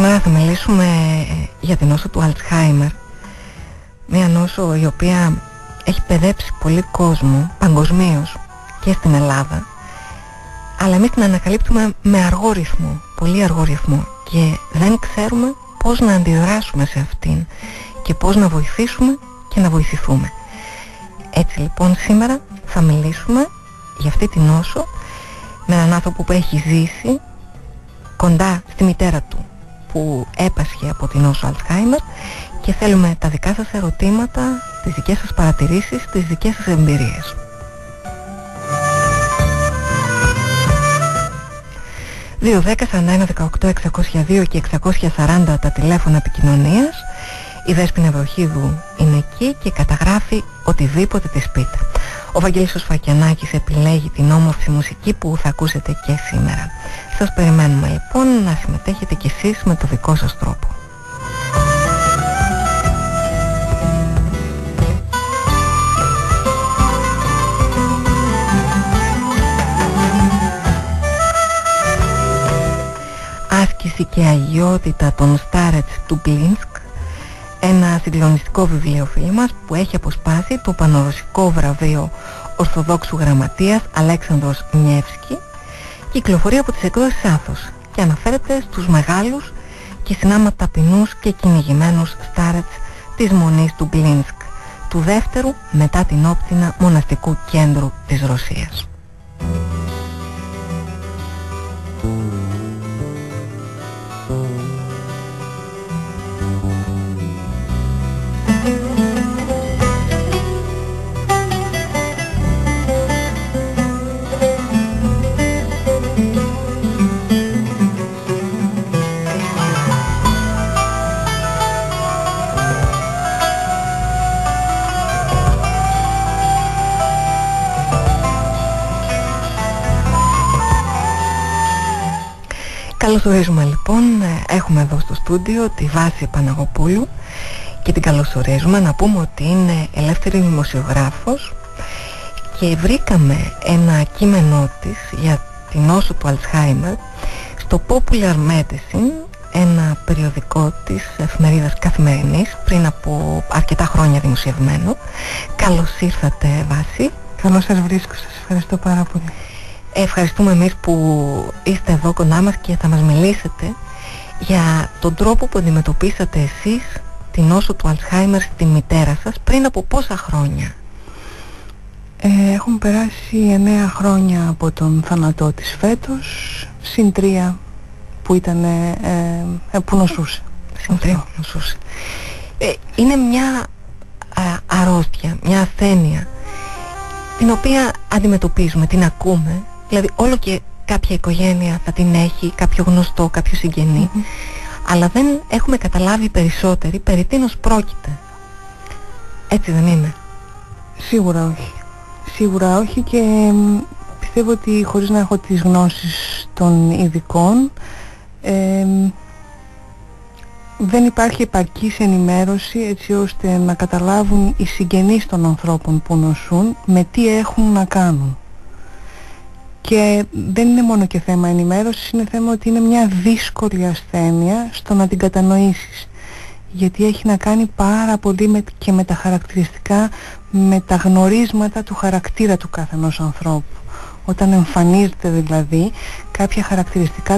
Σήμερα θα μιλήσουμε για την νόσο του Αλτσχάιμερ. Μια νόσο η οποία έχει παιδέψει πολύ κόσμο παγκοσμίως και στην Ελλάδα, αλλά εμείς την ανακαλύπτουμε με αργό ρυθμό, πολύ αργό ρυθμό, και δεν ξέρουμε πώς να αντιδράσουμε σε αυτήν και πώς να βοηθήσουμε και να βοηθηθούμε. Έτσι λοιπόν σήμερα θα μιλήσουμε για αυτή την νόσο με έναν άνθρωπο που έχει ζήσει κοντά στη μητέρα του που έπασχε από την νόσο Αλτσχάιμερ, και θέλουμε τα δικά σας ερωτήματα, τις δικές σας παρατηρήσεις, τις δικές σας εμπειρίες. 210-41-18-602 και 640 τα τηλέφωνα επικοινωνίας. Η Δέσποινα Βροχίδου είναι εκεί και καταγράφει οτιδήποτε της πείτε. Ο Βαγγέλης ο Σφακιανάκης επιλέγει την όμορφη μουσική που θα ακούσετε και σήμερα. Σας περιμένουμε λοιπόν να συμμετέχετε κι εσείς με το δικό σας τρόπο. Άσκηση και αγιότητα των Στάρετς του Πλίνσκ, ένα συγκλονιστικό βιβλίο, φίλοι μας, που έχει αποσπάσει το πανορωσικό βραβείο Ορθοδόξου Γραμματείας Αλέξανδρος Νιεύσκι. Κυκλοφορεί από τις εκδόσεις Άθος και αναφέρεται στους μεγάλους και συνάμα ταπεινούς και κυνηγημένους Στάρετς της Μονής του Πλίνσκ, του δεύτερου μετά την Όπτινα μοναστικού κέντρου της Ρωσίας. Καλωσορίζουμε λοιπόν, έχουμε εδώ στο στούντιο τη Βάση Παναγοπούλου και την καλωσορίζουμε. Να πούμε ότι είναι ελεύθερη δημοσιογράφος και βρήκαμε ένα κείμενό της για την νόσο του Αλτσχάιμερ στο Popular Medicine, ένα περιοδικό της εφημερίδας Καθημερινής, πριν από αρκετά χρόνια δημοσιευμένο. Καλώς ήρθατε, Βάση. Καλώς σας βρίσκω, σας ευχαριστώ πάρα πολύ. Ευχαριστούμε εμείς που είστε εδώ κοντά μας και θα μας μιλήσετε για τον τρόπο που αντιμετωπίσατε εσείς την νόσο του Αλτσχάιμερ στη μητέρα σας πριν από πόσα χρόνια. Έχουν περάσει 9 χρόνια από τον θάνατό της φέτος, συν 3 που ήταν που νοσούσε. Συν 3 που νοσούσε. Είναι μια αρρώστια, μια ασθένεια την οποία αντιμετωπίζουμε, την ακούμε. Δηλαδή όλο και κάποια οικογένεια θα την έχει, κάποιο γνωστό, κάποιο συγγενή, αλλά δεν έχουμε καταλάβει περισσότεροι περί τίνος πρόκειται. Έτσι δεν είναι? Σίγουρα όχι. Σίγουρα όχι, και πιστεύω ότι χωρίς να έχω τις γνώσεις των ειδικών δεν υπάρχει επαρκής ενημέρωση έτσι ώστε να καταλάβουν οι συγγενείς των ανθρώπων που νοσούν με τι έχουν να κάνουν. Και δεν είναι μόνο και θέμα ενημέρωσης, είναι θέμα ότι είναι μια δύσκολη ασθένεια στο να την κατανοήσεις, γιατί έχει να κάνει πάρα πολύ και με τα χαρακτηριστικά, με τα γνωρίσματα του χαρακτήρα του κάθε ενός ανθρώπου. Όταν εμφανίζεται δηλαδή κάποια χαρακτηριστικά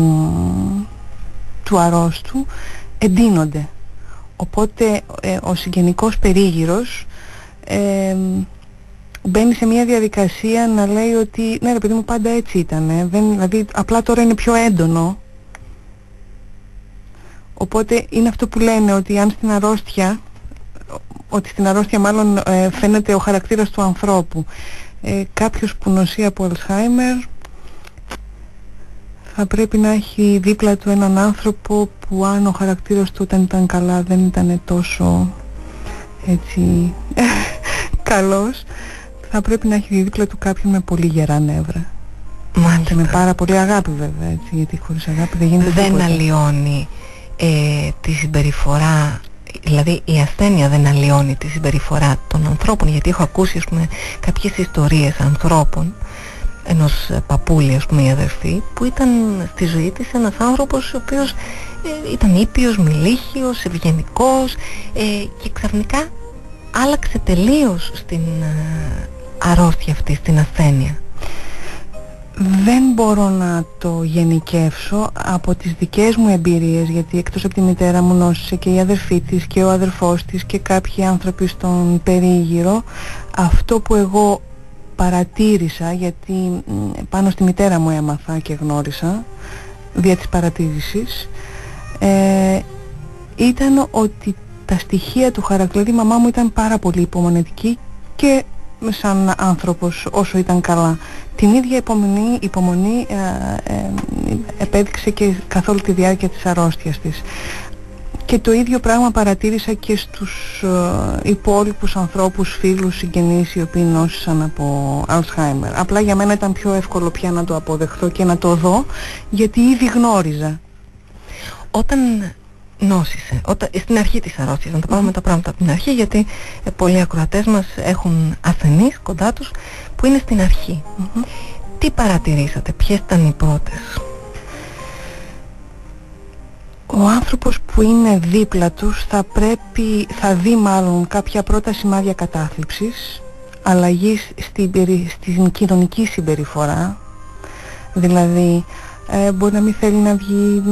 του αρρώστου, εντείνονται. Οπότε ο συγγενικός περίγυρος μπαίνει σε μια διαδικασία να λέει ότι ναι ρε παιδί μου, πάντα έτσι ήταν, δηλαδή απλά τώρα είναι πιο έντονο. Οπότε είναι αυτό που λένε, ότι αν στην αρρώστια μάλλον φαίνεται ο χαρακτήρας του ανθρώπου. Κάποιος που νοσεί από Αλτσχάιμερ θα πρέπει να έχει δίπλα του έναν άνθρωπο που, αν ο χαρακτήρας του όταν ήταν καλά δεν ήταν τόσο έτσι καλός, θα πρέπει να έχει δίπλα του κάποιον με πολύ γερά νεύρα. Μάλιστα. Και με πάρα πολύ αγάπη βέβαια, έτσι, γιατί χωρίς αγάπη δεν γίνεται τίποτα. Δεν αλλοιώνει τη συμπεριφορά, δηλαδή η ασθένεια δεν αλλοιώνει τη συμπεριφορά των ανθρώπων, γιατί έχω ακούσει, ας πούμε, κάποιες ιστορίες ανθρώπων ενός παππούλη, ας πούμε, η αδερφή, που ήταν στη ζωή της ένας άνθρωπος ο οποίος ήταν ήπιος, μιλήχιος, ευγενικός, και ξαφνικά άλλαξε τελείως στην αρρώστια αυτή, στην ασθένεια. Δεν μπορώ να το γενικεύσω από τις δικές μου εμπειρίες, γιατί εκτός από τη μητέρα μου νόσησε και η αδερφή της και ο αδερφός της και κάποιοι άνθρωποι στον περίγυρο. Αυτό που εγώ παρατήρησα, γιατί πάνω στη μητέρα μου έμαθα και γνώρισα δια της παρατήρησης, ήταν ότι τα στοιχεία του χαρακτήρα, η μαμά μου ήταν πάρα πολύ υπομονετική και σαν άνθρωπος όσο ήταν καλά. Την ίδια υπομονή επέδειξε και καθ' όλη τη διάρκεια της αρρώστιας της. Και το ίδιο πράγμα παρατήρησα και στους υπόλοιπους ανθρώπους, φίλους, συγγενείς οι οποίοι νόσησαν από Alzheimer. Απλά για μένα ήταν πιο εύκολο πια να το αποδεχθώ και να το δω, γιατί ήδη γνώριζα. Όταν νόσησε, στην αρχή της αρρώστιας, να τα πάμε τα πράγματα από την αρχή, γιατί πολλοί ακροατές μας έχουν ασθενείς κοντά τους που είναι στην αρχή. Τι παρατηρήσατε, ποιες ήταν οι πρώτες? Ο άνθρωπος που είναι δίπλα τους θα δει μάλλον κάποια πρώτα σημάδια κατάθλιψης, αλλαγής στην κοινωνική συμπεριφορά, δηλαδή μπορεί να μην θέλει να βγει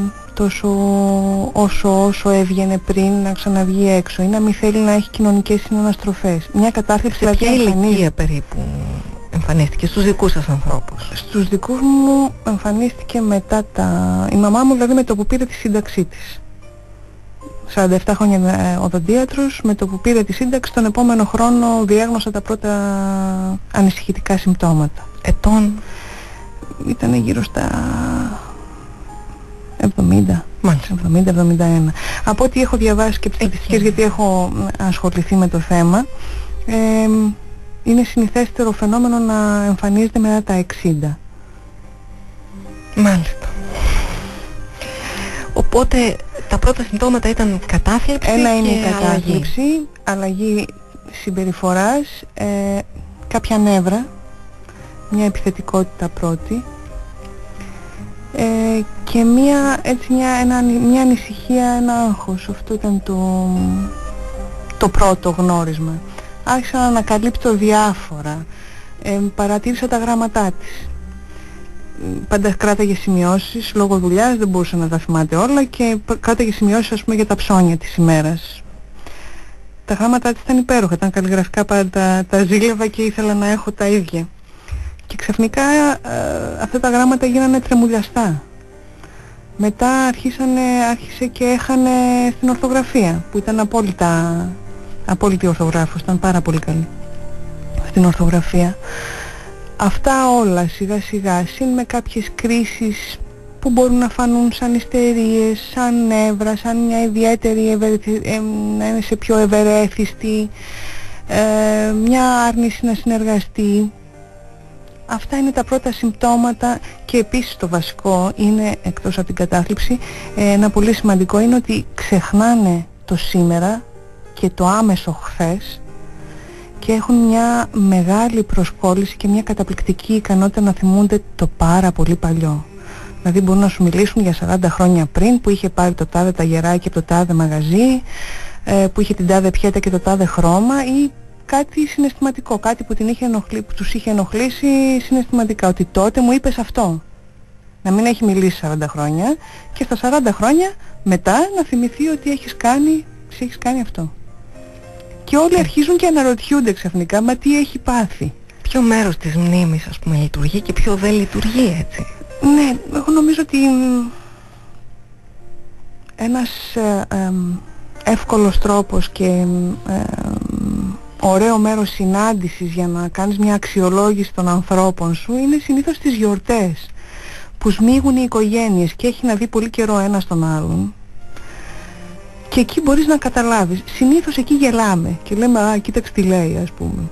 όσο έβγαινε πριν, να ξαναβγεί έξω, ή να μην θέλει να έχει κοινωνικές συναναστροφές. Μια κατάθλιψη. Σε ποια ηλικία περίπου εμφανίστηκε στους δικούς σας ανθρώπους? Στους δικούς μου εμφανίστηκε μετά η μαμά μου, δηλαδή με το που πήρε τη σύνταξή της. 47 χρόνια οδοντίατρος, με το που πήρε τη σύνταξη τον επόμενο χρόνο διάγνωσα τα πρώτα ανησυχητικά συμπτώματα. Ετών? Ήταν γύρω στα 70. Μάλιστα. 70-71. Από ό,τι έχω διαβάσει και τις στατιστικές, γιατί έχω ασχοληθεί με το θέμα, είναι συνηθέστερο φαινόμενο να εμφανίζεται μετά τα 60. Μάλιστα. Οπότε τα πρώτα συμπτώματα ήταν κατάθλιψη. Ένα είναι η κατάθλιψη, αλλαγή συμπεριφοράς, κάποια νεύρα, μια επιθετικότητα πρώτη, και μια ανησυχία, ένα άγχος. Αυτό ήταν το πρώτο γνώρισμα. Άρχισα να ανακαλύπτω διάφορα, παρατήρησα τα γράμματά της. Πάντα κράταγε σημειώσεις, λόγω δουλειάς δεν μπορούσε να τα θυμάται όλα, και κράταγε σημειώσεις, ας πούμε, για τα ψώνια της ημέρας. Τα γράμματά της ήταν υπέροχα, ήταν καλλιγραφικά, πάντα τα ζήλευα και ήθελα να έχω τα ίδια. Και ξαφνικά αυτά τα γράμματα γίνανε τρεμουλιαστά. Μετά άρχισε και έχανε στην ορθογραφία, που ήταν απόλυτη ορθογράφος, ήταν πάρα πολύ καλή στην ορθογραφία. Αυτά όλα σιγά σιγά, συν με κάποιες κρίσεις που μπορούν να φανούν σαν ιστερίες, σαν νεύρα, σαν μια ιδιαίτερη να είναι σε πιο ευερέθιστη, μια άρνηση να συνεργαστεί. Αυτά είναι τα πρώτα συμπτώματα. Και επίσης το βασικό είναι, εκτός από την κατάθλιψη, ένα πολύ σημαντικό είναι ότι ξεχνάνε το σήμερα και το άμεσο χθες και έχουν μια μεγάλη προσκόλληση και μια καταπληκτική ικανότητα να θυμούνται το πάρα πολύ παλιό. Δηλαδή μπορούν να σου μιλήσουν για 40 χρόνια πριν, που είχε πάρει το τάδε ταγεράκι από το τάδε μαγαζί, που είχε την τάδε πιέτα και το τάδε χρώμα, ή κάτι συναισθηματικό, κάτι που που τους είχε ενοχλήσει συναισθηματικά, ότι τότε μου είπες αυτό. Να μην έχει μιλήσει 40 χρόνια και στα 40 χρόνια μετά να θυμηθεί ότι έχεις κάνει αυτό. Και όλοι αρχίζουν και αναρωτιούνται ξαφνικά, μα τι έχει πάθει. Ποιο μέρος της μνήμης, ας πούμε, λειτουργεί και ποιο δεν λειτουργεί, έτσι? Ναι, εγώ νομίζω ότι ένας εύκολος τρόπος και ωραίο μέρος συνάντησης για να κάνεις μια αξιολόγηση των ανθρώπων σου είναι συνήθως τις γιορτές, που σμίγουν οι οικογένειες και έχει να δει πολύ καιρό ένας τον άλλον, και εκεί μπορείς να καταλάβεις. Συνήθως εκεί γελάμε και λέμε, α, κοίταξε τι λέει, ας πούμε.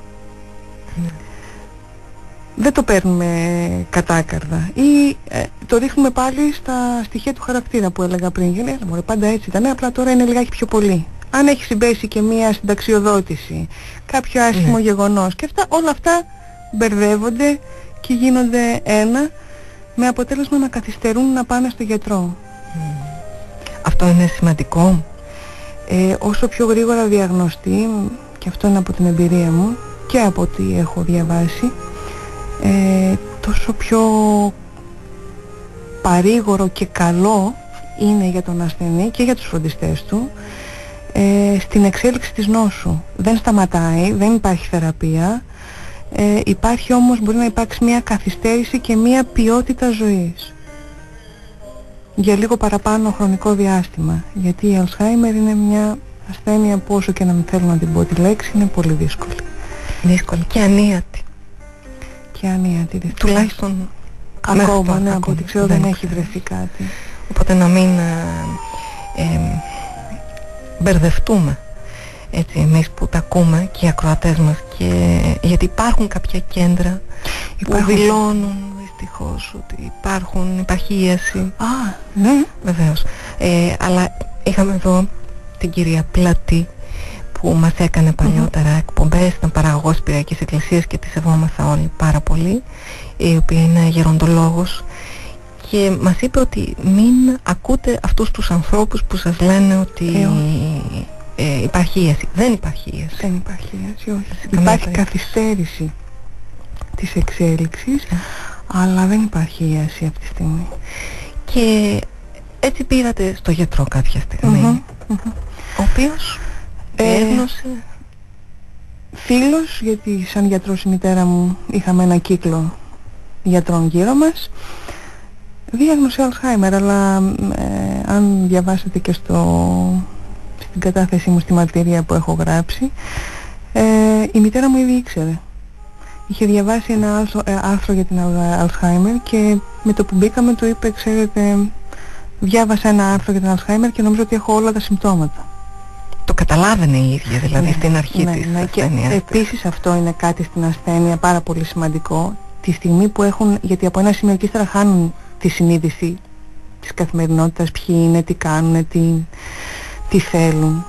Δεν το παίρνουμε κατάκαρδα, ή το ρίχνουμε πάλι στα στοιχεία του χαρακτήρα που έλεγα πριν. Και λέμε, πάντα έτσι ήταν, απλά τώρα είναι λιγάκι πιο πολύ. Αν έχει συμπέσει και μία συνταξιοδότηση, κάποιο άσχημο γεγονός, και όλα αυτά μπερδεύονται και γίνονται ένα, με αποτέλεσμα να καθυστερούν να πάνε στο γιατρό. Αυτό είναι σημαντικό. Όσο πιο γρήγορα διαγνωστεί, και αυτό είναι από την εμπειρία μου και από ό,τι έχω διαβάσει, τόσο πιο παρήγορο και καλό είναι για τον ασθενή και για τους φροντιστές του στην εξέλιξη της νόσου. Δεν σταματάει, δεν υπάρχει θεραπεία, υπάρχει όμως, μπορεί να υπάρξει μια καθυστέρηση και μια ποιότητα ζωής για λίγο παραπάνω χρονικό διάστημα, γιατί η Alzheimer είναι μια ασθένεια που, όσο και να μην θέλω να την πω τη λέξη, είναι πολύ δύσκολη. Δύσκολη και ανίατη. Και ανίατη, τουλάχιστον ακόμα, ναι, από ό,τι ξέρω δεν έχει βρεθεί κάτι. Οπότε να μην μπερδευτούμε, έτσι, εμείς που τα ακούμε και οι ακροατές μας, και γιατί υπάρχουν κάποια κέντρα που δηλώνουν δυστυχώς ότι υπάρχει ίαση. Ναι. Βεβαίως. Αλλά είχαμε εδώ την κυρία Πλατή που μας έκανε παλιότερα εκπομπές, ήταν παραγωγός Πυριακής Εκκλησίας και τη σεβόμαστε όλοι πάρα πολύ, η οποία είναι γεροντολόγος, και μας είπε ότι μην ακούτε αυτούς τους ανθρώπους που σας λένε ότι υπάρχει ίαση. Δεν υπάρχει ίαση. Δεν υπάρχει ίαση, όχι. Υπάρχει καθυστέρηση της εξέλιξης, αλλά δεν υπάρχει ίαση αυτή τη στιγμή. Και έτσι πήγατε στο γιατρό κάποια στιγμή, ο οποίος έγνωσε... Φίλος, γιατί σαν γιατρός η μητέρα μου είχαμε ένα κύκλο γιατρών γύρω μας, διάγνωσε Alzheimer, αλλά αν διαβάσετε και στην κατάθεσή μου, στη μαρτυρία που έχω γράψει, η μητέρα μου ήδη ήξερε. Είχε διαβάσει ένα άρθρο για την Alzheimer και με το που μπήκαμε του είπε, ξέρετε, διάβασα ένα άρθρο για την Alzheimer και νομίζω ότι έχω όλα τα συμπτώματα. Το καταλάβαινε η ίδια δηλαδή στην αρχή της ασθένειας. Και επίσης αυτό είναι κάτι στην ασθένεια πάρα πολύ σημαντικό, τη στιγμή που έχουν, γιατί από ένα σημείο και ύστερα χάνουν τη συνείδηση της καθημερινότητας, ποιοι είναι, τι κάνουν, τι θέλουν.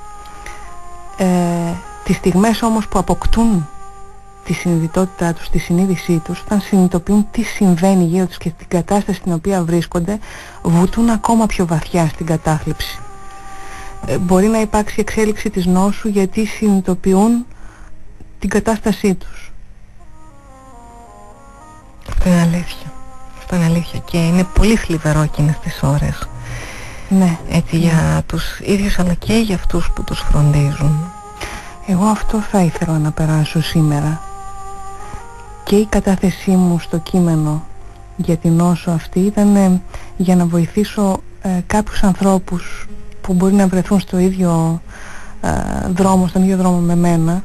Τις στιγμές όμως που αποκτούν τη συνειδητότητά τους, τη συνείδησή τους, όταν συνειδητοποιούν τι συμβαίνει γύρω τους και την κατάσταση στην οποία βρίσκονται, βουτούν ακόμα πιο βαθιά στην κατάθλιψη. Μπορεί να υπάρξει εξέλιξη της νόσου γιατί συνειδητοποιούν την κατάστασή τους. Αυτό είναι αλήθεια. Αυτό είναι αλήθεια και είναι πολύ θλιβερό εκείνες τις ώρες. Ναι. Έτσι, για τους ίδιους αλλά και για αυτούς που τους φροντίζουν. Εγώ αυτό θα ήθελα να περάσω σήμερα. Και η κατάθεσή μου στο κείμενο για την νόσο αυτή ήταν για να βοηθήσω κάποιους ανθρώπους που μπορεί να βρεθούν στο ίδιο δρόμο, στον ίδιο δρόμο με μένα,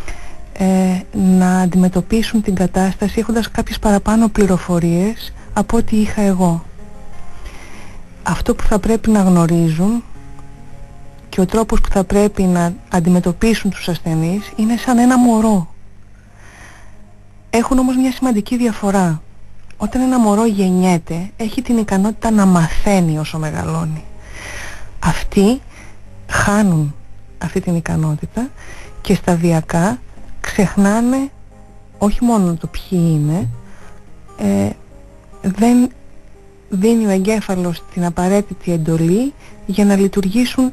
να αντιμετωπίσουν την κατάσταση έχοντας κάποιες παραπάνω πληροφορίες από ό,τι είχα εγώ. Αυτό που θα πρέπει να γνωρίζουν και ο τρόπος που θα πρέπει να αντιμετωπίσουν τους ασθενείς είναι σαν ένα μωρό. Έχουν όμως μια σημαντική διαφορά. Όταν ένα μωρό γεννιέται, έχει την ικανότητα να μαθαίνει όσο μεγαλώνει. Αυτοί χάνουν αυτή την ικανότητα και σταδιακά ξεχνάνε όχι μόνο το ποιοι είναι, δεν δίνει ο εγκέφαλος την απαραίτητη εντολή για να λειτουργήσουν,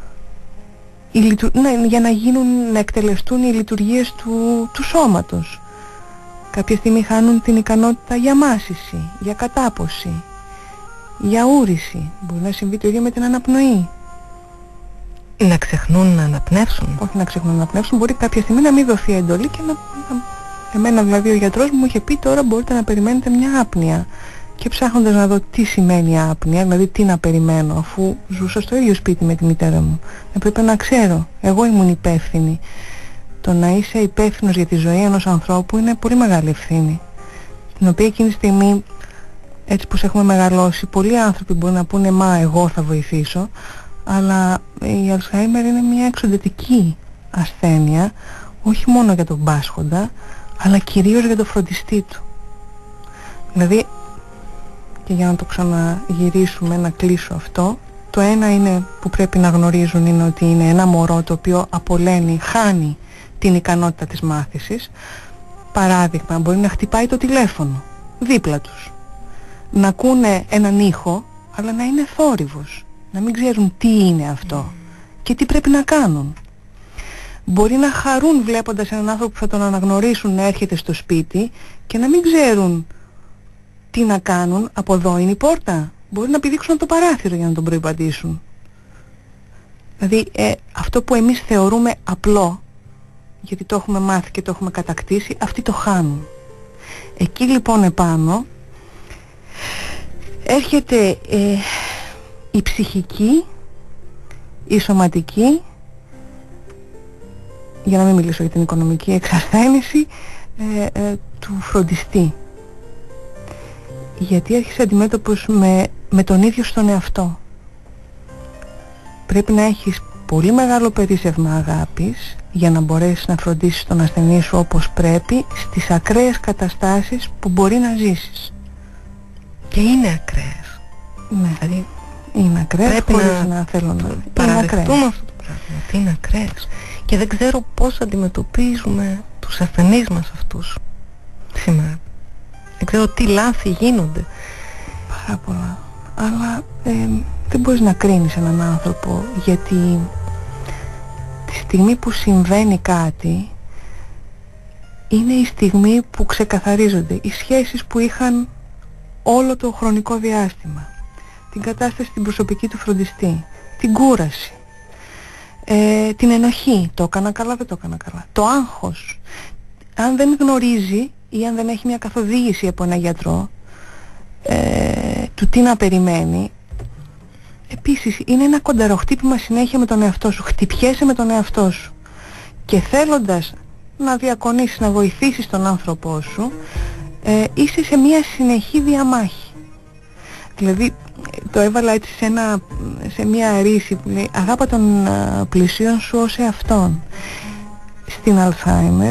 για να εκτελεστούν οι λειτουργίες του σώματος. Κάποια στιγμή χάνουν την ικανότητα για μάσηση, για κατάποση, για ούρηση. Μπορεί να συμβεί το ίδιο με την αναπνοή. Να ξεχνούν να αναπνεύσουν. Όχι να ξεχνούν να αναπνεύσουν, μπορεί κάποια στιγμή να μην δοθεί εντολή και εμένα δηλαδή ο γιατρός μου είχε πει, τώρα μπορείτε να περιμένετε μια άπνοια. Και ψάχνοντας να δω τι σημαίνει άπνοια, δηλαδή τι να περιμένω, αφού ζούσα στο ίδιο σπίτι με τη μητέρα μου, έπρεπε να ξέρω. Εγώ ήμουν υπεύθυνη. Το να είσαι υπεύθυνος για τη ζωή ενός ανθρώπου είναι πολύ μεγάλη ευθύνη, την οποία εκείνη τη στιγμή, έτσι πως έχουμε μεγαλώσει, πολλοί άνθρωποι μπορεί να πούνε «Μα εγώ θα βοηθήσω», αλλά η Alzheimer είναι μια εξοντετική ασθένεια, όχι μόνο για τον πάσχοντα, αλλά κυρίως για τον φροντιστή του. Δηλαδή, και για να το ξαναγυρίσουμε, να κλείσω αυτό, το ένα είναι που πρέπει να γνωρίζουν είναι ότι είναι ένα μωρό το οποίο απολαίνει, χάνει την ικανότητα της μάθησης. Παράδειγμα, μπορεί να χτυπάει το τηλέφωνο δίπλα τους. Να ακούνε έναν ήχο, αλλά να είναι θόρυβος. Να μην ξέρουν τι είναι αυτό και τι πρέπει να κάνουν. Μπορεί να χαρούν βλέποντας έναν άνθρωπο που θα τον αναγνωρίσουν να έρχεται στο σπίτι και να μην ξέρουν τι να κάνουν. Από εδώ είναι η πόρτα. Μπορεί να πηδήξουν από το παράθυρο για να τον προϋπαντήσουν. Δηλαδή αυτό που εμείς θεωρούμε απλό, γιατί το έχουμε μάθει και το έχουμε κατακτήσει, αυτοί το χάνουν. Εκεί λοιπόν επάνω έρχεται η ψυχική, η σωματική, για να μην μιλήσω για την οικονομική εξασθένηση του φροντιστή. Γιατί έρχεσαι αντιμέτωπος με τον ίδιο στον εαυτό. Πρέπει να έχεις πολύ μεγάλο περίσσευμα αγάπης για να μπορέσεις να φροντίσεις τον ασθενή σου όπως πρέπει στις ακραίες καταστάσεις που μπορεί να ζήσεις. Και είναι ακραίες. Ναι, δηλαδή είναι ακραίες. Πρέπει να θέλω να παραδεχτούμε αυτό το πράγμα, ότι είναι ακραίες. Και δεν ξέρω πώς αντιμετωπίζουμε τους ασθενείς μας αυτούς σήμερα. Δεν ξέρω τι λάθη γίνονται. Πάρα πολλά. Αλλά δεν μπορείς να κρίνεις έναν άνθρωπο, γιατί τη στιγμή που συμβαίνει κάτι είναι η στιγμή που ξεκαθαρίζονται οι σχέσεις που είχαν όλο το χρονικό διάστημα, την κατάσταση την προσωπική του φροντιστή, την κούραση, την ενοχή, το έκανα καλά, δεν το έκανα καλά, το άγχος. Αν δεν γνωρίζει ή αν δεν έχει μια καθοδήγηση από ένα γιατρό του τι να περιμένει, επίσης είναι ένα κονταροχτύπημα συνέχεια με τον εαυτό σου. Χτυπιέσαι με τον εαυτό σου και θέλοντας να διακονήσεις, να βοηθήσεις τον άνθρωπό σου, είσαι σε μια συνεχή διαμάχη. Δηλαδή το έβαλα έτσι σε μια ρίση που λέει αγάπα τον πλησίον σου ως εαυτόν. Στην Αλσχάιμερ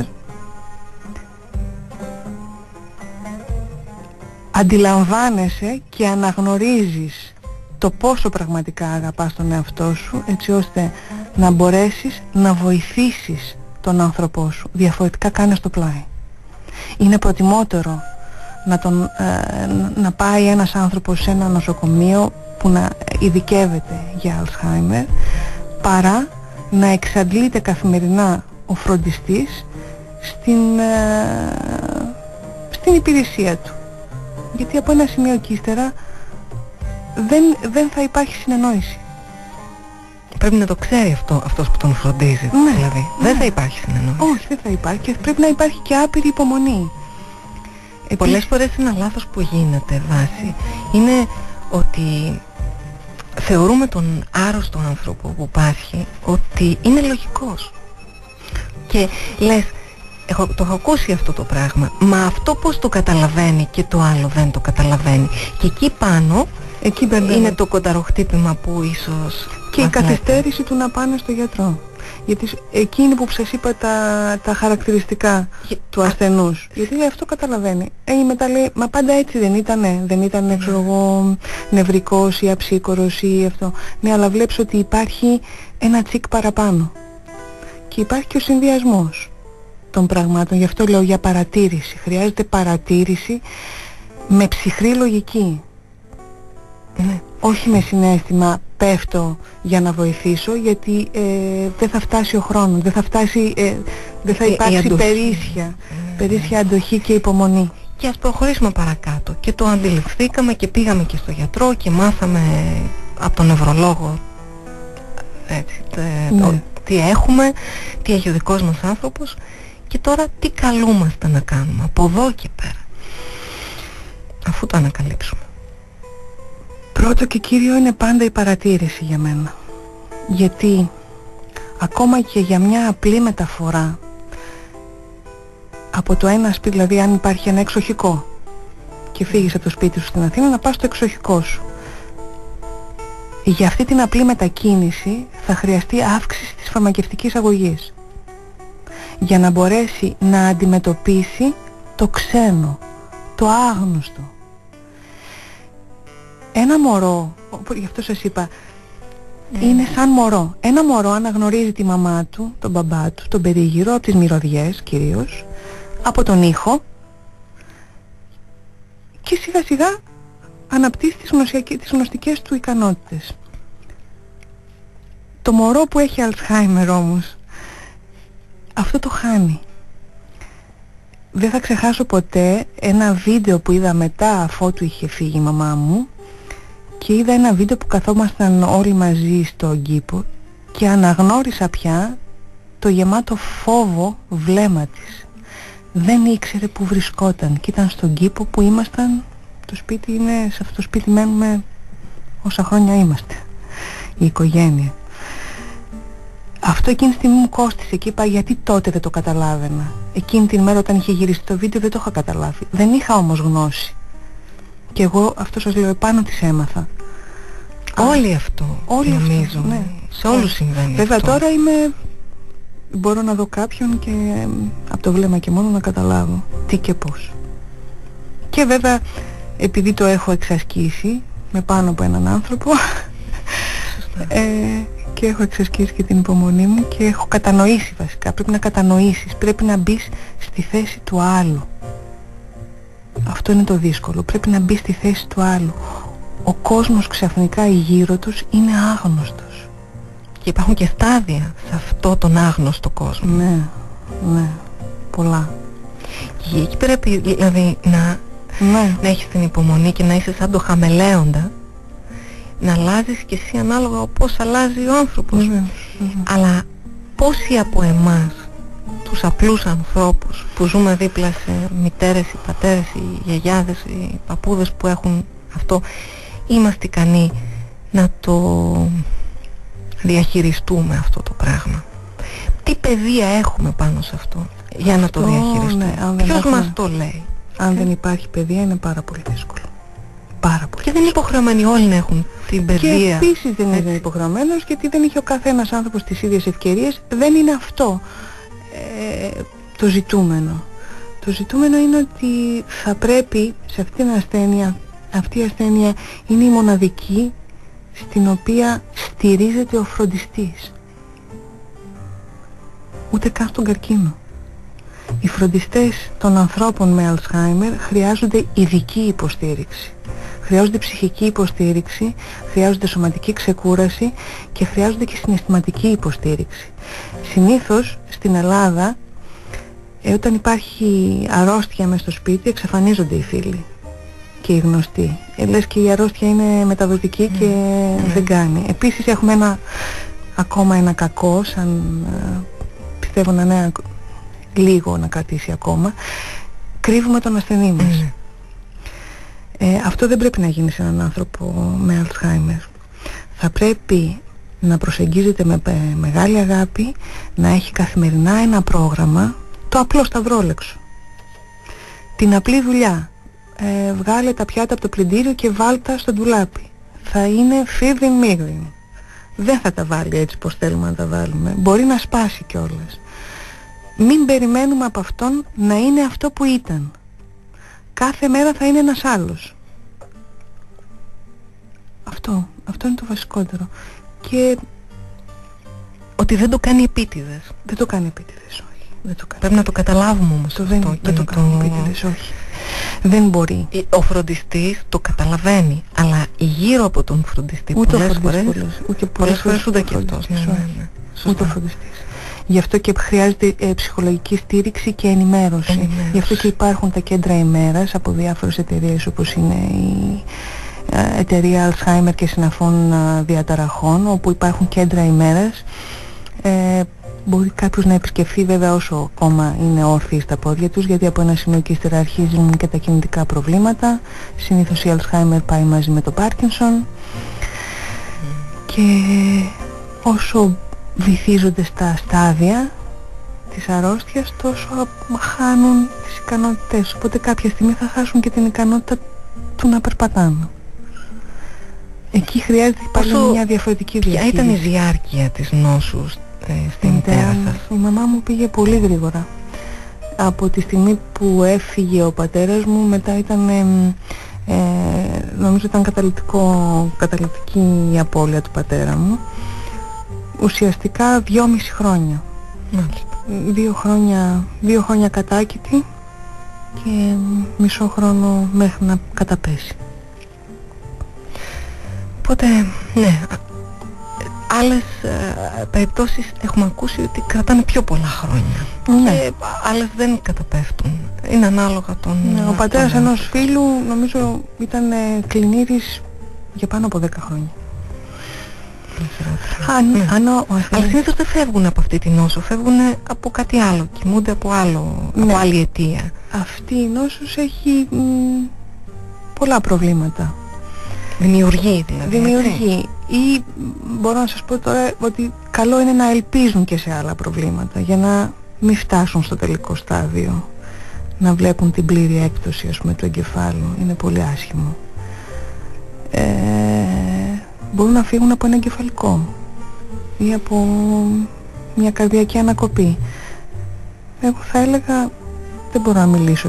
αντιλαμβάνεσαι και αναγνωρίζεις το πόσο πραγματικά αγαπάς τον εαυτό σου, έτσι ώστε να μπορέσεις να βοηθήσεις τον άνθρωπό σου. Διαφορετικά κάνεις το πλάι. Είναι προτιμότερο να πάει ένας άνθρωπος σε ένα νοσοκομείο που να ειδικεύεται για Αλσχάιμερ, παρά να εξαντλείται καθημερινά ο φροντιστής στην υπηρεσία του. Γιατί από ένα σημείο και ύστερα δεν θα υπάρχει συνεννόηση. Πρέπει να το ξέρει αυτός που τον φροντίζει, ναι, δηλαδή. Ναι. Δεν θα υπάρχει συνεννόηση. Όχι, δεν θα υπάρχει και πρέπει να υπάρχει και άπειρη υπομονή. Πολλές φορές ένα λάθος που γίνεται, Βάση, είναι ότι θεωρούμε τον άρρωστο άνθρωπο που πάσχει ότι είναι λογικός. Και λες, το έχω ακούσει αυτό το πράγμα, μα αυτό πώς το καταλαβαίνει και το άλλο δεν το καταλαβαίνει. Και εκεί πάνω είναι το κονταροχτύπημα που ίσως... Και η καθυστέρηση του να πάνε στο γιατρό. Γιατί εκείνη που σας είπα τα χαρακτηριστικά του ασθενούς. Γιατί λέει, αυτό καταλαβαίνει. Μετά λέει, μα πάντα έτσι δεν ήτανε. Δεν ήταν, ξέρω εγώ, νευρικός ή αψύκορος ή αυτό. Ναι, αλλά βλέπεις ότι υπάρχει ένα τσικ παραπάνω. Και υπάρχει και ο συνδυασμός των πραγμάτων. Γι' αυτό λέω για παρατήρηση. Χρειάζεται παρατήρηση με ψυχρή λογική. Ναι. Όχι με συναίσθημα πέφτω για να βοηθήσω, γιατί δεν θα φτάσει ο χρόνος, δεν θα υπάρξει περίσσια αντοχή και υπομονή. Και ας προχωρήσουμε παρακάτω. Και το αντιληφθήκαμε και πήγαμε και στο γιατρό και μάθαμε από τον νευρολόγο έτσι, τι έχουμε, τι έχει ο δικός μας άνθρωπος, και τώρα τι καλούμαστε να κάνουμε από εδώ και πέρα, αφού το ανακαλύψουμε. Πρώτο και κύριο είναι πάντα η παρατήρηση για μένα. Γιατί ακόμα και για μια απλή μεταφορά από το ένα σπίτι, δηλαδή αν υπάρχει ένα εξοχικό και φύγεις από το σπίτι σου στην Αθήνα να πας στο εξοχικό σου, για αυτή την απλή μετακίνηση θα χρειαστεί αύξηση της φαρμακευτικής αγωγής για να μπορέσει να αντιμετωπίσει το ξένο, το άγνωστο. Ένα μωρό, γι' αυτό σας είπα, είναι σαν μωρό. Ένα μωρό αναγνωρίζει τη μαμά του, τον μπαμπά του, τον περίγυρο, από τις μυρωδιές κυρίως, από τον ήχο, και σιγά σιγά αναπτύσσει τις γνωστικές του ικανότητες. Το μωρό που έχει Αλτσχάιμερ όμως αυτό το χάνει. Δεν θα ξεχάσω ποτέ ένα βίντεο που είδα μετά αφότου είχε φύγει η μαμά μου, και είδα ένα βίντεο που καθόμασταν όλοι μαζί στον κήπο και αναγνώρισα πια το γεμάτο φόβο βλέμμα της. Δεν ήξερε που βρισκόταν και ήταν στον κήπο που ήμασταν. Το σπίτι είναι, σε αυτό το σπίτι μένουμε όσα χρόνια είμαστε, η οικογένεια. Αυτό εκείνη τη στιγμή μου κόστισε και είπα γιατί τότε δεν το καταλάβαινα. Εκείνη την μέρα όταν είχε γυρίσει το βίντεο δεν το είχα καταλάβει. Δεν είχα όμως γνώση. Και εγώ αυτό σας λέω επάνω της έμαθα. Όλοι αυτό, όλοι νομίζω, αυτό, ναι. Σε όλους συμβαίνει. Βέβαια αυτό. τώρα μπορώ να δω κάποιον και από το βλέμμα και μόνο να καταλάβω τι και πώς. Και βέβαια επειδή το έχω εξασκήσει με πάνω από έναν άνθρωπο και έχω εξασκήσει και την υπομονή μου και έχω κατανοήσει βασικά. Πρέπει να κατανοήσεις, πρέπει να μπεις στη θέση του άλλου. Αυτό είναι το δύσκολο. Πρέπει να μπεις στη θέση του άλλου. Ο κόσμος ξαφνικά γύρω τους είναι άγνωστος. Και υπάρχουν και στάδια σε αυτό τον άγνωστο κόσμο. Ναι, ναι, πολλά. Και εκεί πρέπει δηλαδή να έχεις την υπομονή και να είσαι σαν το χαμελέοντα, να αλλάζεις και εσύ ανάλογα πώς αλλάζει ο άνθρωπος. Αλλά πόσοι από εμάς, τους απλούς ανθρώπους που ζούμε δίπλα σε μητέρες ή πατέρες ή γιαγιάδες ή παππούδες που έχουν αυτό, είμαστε ικανοί να το διαχειριστούμε αυτό το πράγμα? Τι παιδεία έχουμε πάνω σε αυτό για να το διαχειριστούμε? Ποιος μας το λέει? Αν δεν υπάρχει παιδεία είναι πάρα πολύ δύσκολο. Πάρα πολύ. Και δεν είναι υποχρεωμένοι όλοι να έχουν την παιδεία. Και επίσης δεν είναι υποχρεωμένος, γιατί δεν έχει ο καθένας άνθρωπος τις ίδιες ευκαιρίες. Δεν είναι αυτό το ζητούμενο. Το ζητούμενο είναι ότι θα πρέπει σε αυτήν την ασθένεια, αυτή η ασθένεια είναι η μοναδική στην οποία στηρίζεται ο φροντιστής. Ούτε καν στον καρκίνο. Οι φροντιστές των ανθρώπων με Αλτσχάιμερ χρειάζονται ειδική υποστήριξη. Χρειάζονται ψυχική υποστήριξη, χρειάζονται σωματική ξεκούραση και χρειάζονται και συναισθηματική υποστήριξη. Συνήθως στην Ελλάδα, όταν υπάρχει αρρώστια μες στο σπίτι, εξαφανίζονται οι φίλοι και οι γνωστοί. Λες και η αρρώστια είναι μεταδοτική και δεν κάνει. Επίσης έχουμε ακόμα ένα κακό, σαν πιστεύω να είναι λίγο να κρατήσει ακόμα, κρύβουμε τον ασθενή μας. Αυτό δεν πρέπει να γίνει σε έναν άνθρωπο με Αλτσχάιμερ. Θα πρέπει να προσεγγίζεται με μεγάλη αγάπη, να έχει καθημερινά ένα πρόγραμμα, το απλό σταυρόλεξο, την απλή δουλειά. Βγάλε τα πιάτα από το πλυντήριο και βάλτα στο ντουλάπι. Θα είναι φίρδιν μίγδιν. Δεν θα τα βάλει έτσι πως θέλουμε να τα βάλουμε. Μπορεί να σπάσει κιόλας. Μην περιμένουμε από αυτόν να είναι αυτό που ήταν. Κάθε μέρα θα είναι ένας άλλος. Αυτό είναι το βασικότερο. Και ότι δεν το κάνει επίτηδες. Δεν το κάνει επίτηδες, όχι. Δεν το κάνει. Πρέπει να το καταλάβουμε όμως αυτό. Δεν το κάνει επίτηδες, όχι. Δεν μπορεί. Ο φροντιστής το καταλαβαίνει, αλλά γύρω από τον φροντιστή πολλές φορές ούτε και αυτός. Ούτε ο φροντιστής. Γι' αυτό και χρειάζεται ψυχολογική στήριξη και ενημέρωση. Γι' αυτό και υπάρχουν τα κέντρα ημέρας από διάφορες εταιρείες, όπως είναι η εταιρεία Alzheimer και συναφών διαταραχών, όπου υπάρχουν κέντρα ημέρας. Μπορεί κάποιος να επισκεφθεί, βέβαια, όσο ακόμα είναι όρθιοι στα πόδια τους, γιατί από ένα σημείο και ύστερα αρχίζουν και τα κινητικά προβλήματα. Συνήθως η Alzheimer πάει μαζί με το Parkinson. Και όσο βυθίζονται στα στάδια της αρρώστιας, τόσο χάνουν τις ικανότητες. Οπότε κάποια στιγμή θα χάσουν και την ικανότητα του να περπατάνε. Εκεί χρειάζεται πάλι μια διαφορετική διαχείριση. Ποια ήταν η διάρκεια της νόσου στη μητέρα σας? Η μαμά μου πήγε πολύ γρήγορα. Από τη στιγμή που έφυγε ο πατέρας μου, μετά ήταν νομίζω ήταν καταλυτική η απώλεια του πατέρα μου. Ουσιαστικά 2,5 χρόνια. 2 χρόνια κατάκητη και μισό χρόνο μέχρι να καταπέσει. Οπότε, ναι, άλλες περιπτώσεις έχουμε ακούσει ότι κρατάνε πιο πολλά χρόνια, ναι. Και άλλες δεν καταπέφτουν. Είναι ανάλογα των... Ναι, ο πατέρας ενός φίλου νομίζω ήταν κλινήρης για πάνω από 10 χρόνια. Αλλά συνήθως δεν φεύγουν από αυτή την νόσο, φεύγουν από κάτι άλλο, κοιμούνται από άλλη αιτία. Αυτή η νόσος έχει πολλά προβλήματα. Δημιουργεί δηλαδή. Δημιουργεί. Ή μπορώ να σας πω τώρα ότι καλό είναι να ελπίζουν και σε άλλα προβλήματα για να μην φτάσουν στο τελικό στάδιο, να βλέπουν την πλήρη έκπτωση, ας πούμε, του εγκεφάλου. Είναι πολύ άσχημο. Μπορούν να φύγουν από ένα εγκεφαλικό ή από μια καρδιακή ανακοπή. Εγώ θα έλεγα, δεν μπορώ να μιλήσω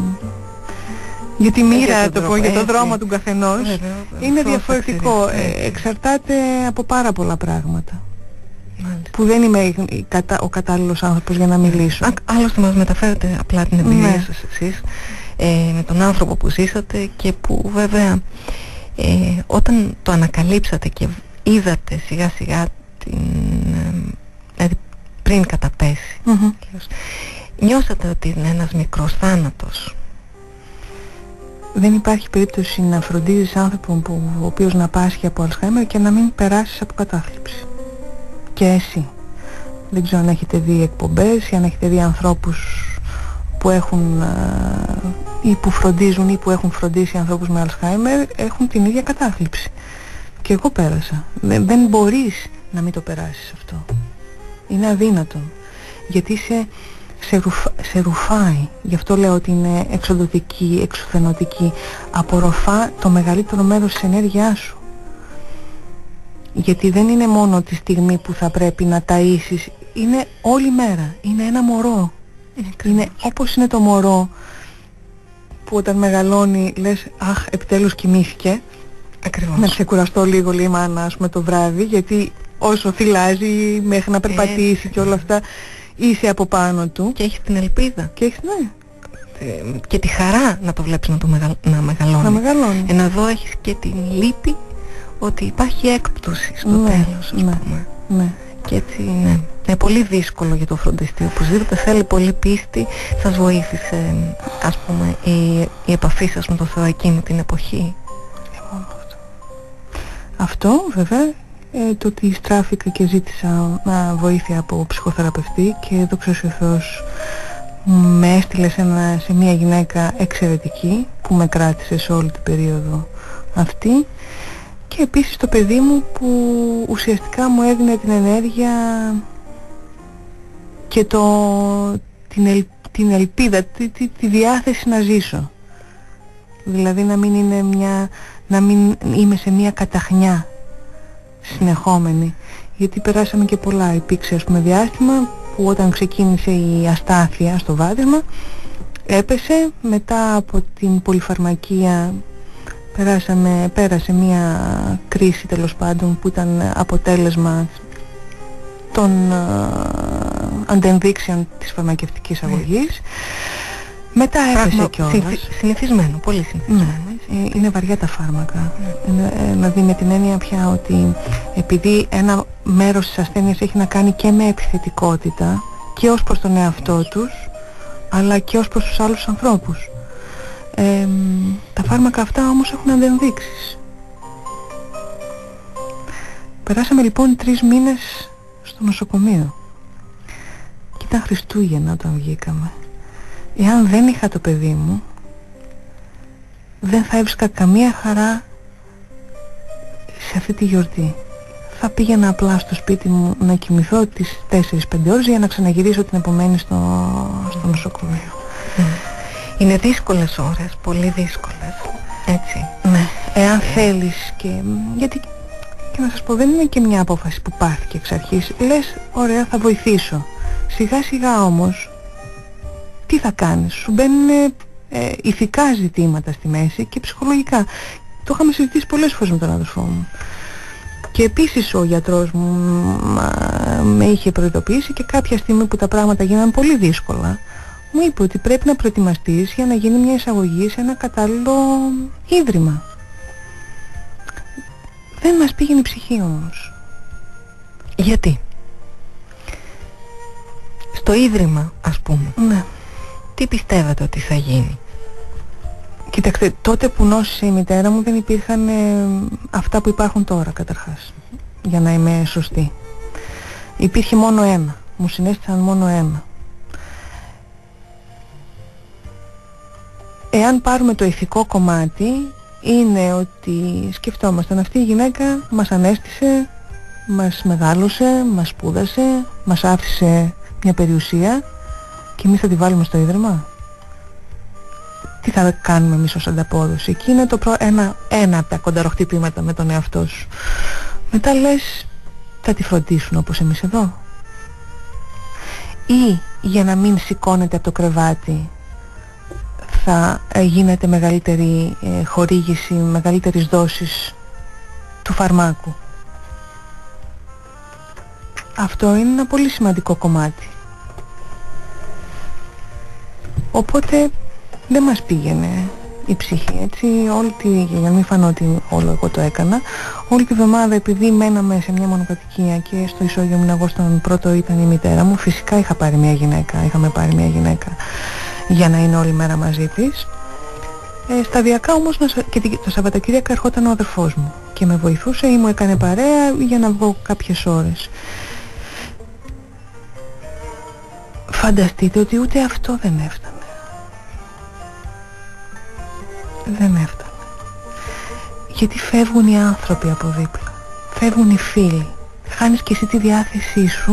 για τη μοίρα, για το δρόμο του καθενός. Είναι διαφορετικό, εξαρτάται από πάρα πολλά πράγματα. Μάλιστα. Που δεν είμαι ο κατάλληλος άνθρωπος για να μιλήσω. Άλλωστε μας μεταφέρετε απλά την εμπειρία σας εσείς, με τον άνθρωπο που ζήσατε και που βέβαια όταν το ανακαλύψατε και είδατε σιγά σιγά δηλαδή πριν καταπέσει, νιώσατε ότι είναι ένας μικρός θάνατος? Δεν υπάρχει περίπτωση να φροντίζεις άνθρωπον ο οποίος να πάσχει από Αλσχάιμερ και να μην περάσεις από κατάθλιψη. Και εσύ. Δεν ξέρω αν έχετε δει εκπομπές ή αν έχετε δει ανθρώπους που έχουν ή που φροντίζουν ή που έχουν φροντίσει ανθρώπους με Αλσχάιμερ, έχουν την ίδια κατάθλιψη. Και εγώ πέρασα. Δεν μπορείς να μην το περάσεις αυτό. Είναι αδύνατο. Γιατί σε ρουφάει. Γι' αυτό λέω ότι είναι εξοδοτική, εξουθενωτική. Απορροφά το μεγαλύτερο μέρος της ενέργειάς σου. Γιατί δεν είναι μόνο τη στιγμή που θα πρέπει να ταΐσεις. Είναι όλη μέρα. Είναι ένα μωρό. Είναι όπως είναι το μωρό που όταν μεγαλώνει λες αχ, επιτέλους κοιμήθηκε. Ακριβώς. Να ξεκουραστώ λίγο, λέει η μάνα, ας πούμε, το βράδυ, γιατί όσο θυλάζει μέχρι να περπατήσει και όλα αυτά, είσαι από πάνω του. Και έχεις την ελπίδα. Και έχεις, ναι. Και τη χαρά να το βλέπεις να μεγαλώνει. Να μεγαλώνει. Ενώ εδώ έχεις και την λύπη ότι υπάρχει έκπτωση στο τέλος, ας πούμε. Ναι. Και έτσι είναι πολύ δύσκολο για το φροντιστή. Οπωσδήποτε θέλει πολύ πίστη. Σας βοήθησε, ας πούμε, η επαφή σας με το Θεό εκείνη την εποχή? Αυτό βέβαια, το ότι στράφηκα και ζήτησα βοήθεια από ψυχοθεραπευτή και δόξα ο Θεός με έστειλε σε μια γυναίκα εξαιρετική που με κράτησε σε όλη την περίοδο αυτή, και επίσης το παιδί μου που ουσιαστικά μου έδινε την ενέργεια και την ελπίδα, τη διάθεση να ζήσω. Δηλαδή να μην είμαι σε μια καταχνιά συνεχόμενη, γιατί περάσαμε και πολλά. Υπήρξε, ας πούμε, διάστημα που όταν ξεκίνησε η αστάθεια στο βάδισμα έπεσε, μετά από την πολυφαρμακεία πέρασε μια κρίση, τέλος πάντων, που ήταν αποτέλεσμα των αντενδείξεων της φαρμακευτικής αγωγής. Μετά έπεσε κιόλας. Συνηθισμένο, πολύ συνηθισμένο. Είναι βαριά τα φάρμακα. Δηλαδή με την έννοια πια ότι επειδή ένα μέρος της ασθένειας έχει να κάνει και με επιθετικότητα και ως προς τον εαυτό τους, αλλά και ως προς τους άλλους ανθρώπους. Τα φάρμακα αυτά όμως έχουν αντενδείξεις. Περάσαμε λοιπόν 3 μήνες στο νοσοκομείο και ήταν Χριστούγεννα όταν βγήκαμε. Εάν δεν είχα το παιδί μου, δεν θα έβρισκα καμία χαρά σε αυτή τη γιορτή. Θα πήγαινα απλά στο σπίτι μου να κοιμηθώ τις 4-5 ώρες για να ξαναγυρίσω την επομένη στο νοσοκομείο. Είναι δύσκολες ώρες, πολύ δύσκολες. Έτσι. Ναι. Εάν θέλεις γιατί και να σας πω, δεν είναι και μια απόφαση που πάρθηκε εξ αρχής. Λες, ωραία, θα βοηθήσω. Σιγά σιγά όμως, τι θα κάνεις? Σου μπαίνουν ηθικά ζητήματα στη μέση και ψυχολογικά. Το είχαμε συζητήσει πολλές φορές με τον αδερφό μου. Και επίσης ο γιατρός μου με είχε προειδοποιήσει και κάποια στιγμή που τα πράγματα γίνανε πολύ δύσκολα, μου είπε ότι πρέπει να προετοιμαστείς για να γίνει μια εισαγωγή σε ένα κατάλληλο ίδρυμα. Δεν μας πήγαινε η ψυχή όμως. Γιατί? Στο ίδρυμα, ας πούμε. Ναι. Τι πιστεύετε ότι θα γίνει? Κοιτάξτε, τότε που νόσησε η μητέρα μου δεν υπήρχαν αυτά που υπάρχουν τώρα καταρχάς, για να είμαι σωστή. Υπήρχε μόνο ένα, μου συνέστησαν μόνο ένα. Εάν πάρουμε το ηθικό κομμάτι, είναι ότι σκεφτόμασταν αυτή η γυναίκα μας ανέστησε, μας μεγάλωσε, μας σπούδασε, μας άφησε μια περιουσία και εμείς θα τη βάλουμε στο ίδρυμα. Τι θα κάνουμε εμείς ως ανταπόδοση? Εκεί είναι ένα από τα κονταροχτυπήματα με τον εαυτό σου. Μετά λες, θα τη φροντίσουν όπως εμείς εδώ? Ή για να μην σηκώνεται από το κρεβάτι θα γίνεται μεγαλύτερη χορήγηση, μεγαλύτερης δόσης του φαρμάκου? Αυτό είναι ένα πολύ σημαντικό κομμάτι. Οπότε δεν μας πήγαινε η ψυχή, έτσι, για να μην φανώ ότι όλο εγώ το έκανα. Όλη τη βδομάδα, επειδή μέναμε σε μια μονοκατοικία και στο ισόγειο μου εγώ στον πρώτο ήταν η μητέρα μου, φυσικά είχαμε πάρει μια γυναίκα για να είναι όλη μέρα μαζί της. Σταδιακά όμως και το Σαββατοκύριακο ερχόταν ο αδερφός μου και με βοηθούσε ή μου έκανε παρέα για να βγω κάποιες ώρες. Φανταστείτε ότι ούτε αυτό δεν έφτανε. Δεν έφτανε. Γιατί φεύγουν οι άνθρωποι από δίπλα. Φεύγουν οι φίλοι. Χάνεις και εσύ τη διάθεσή σου.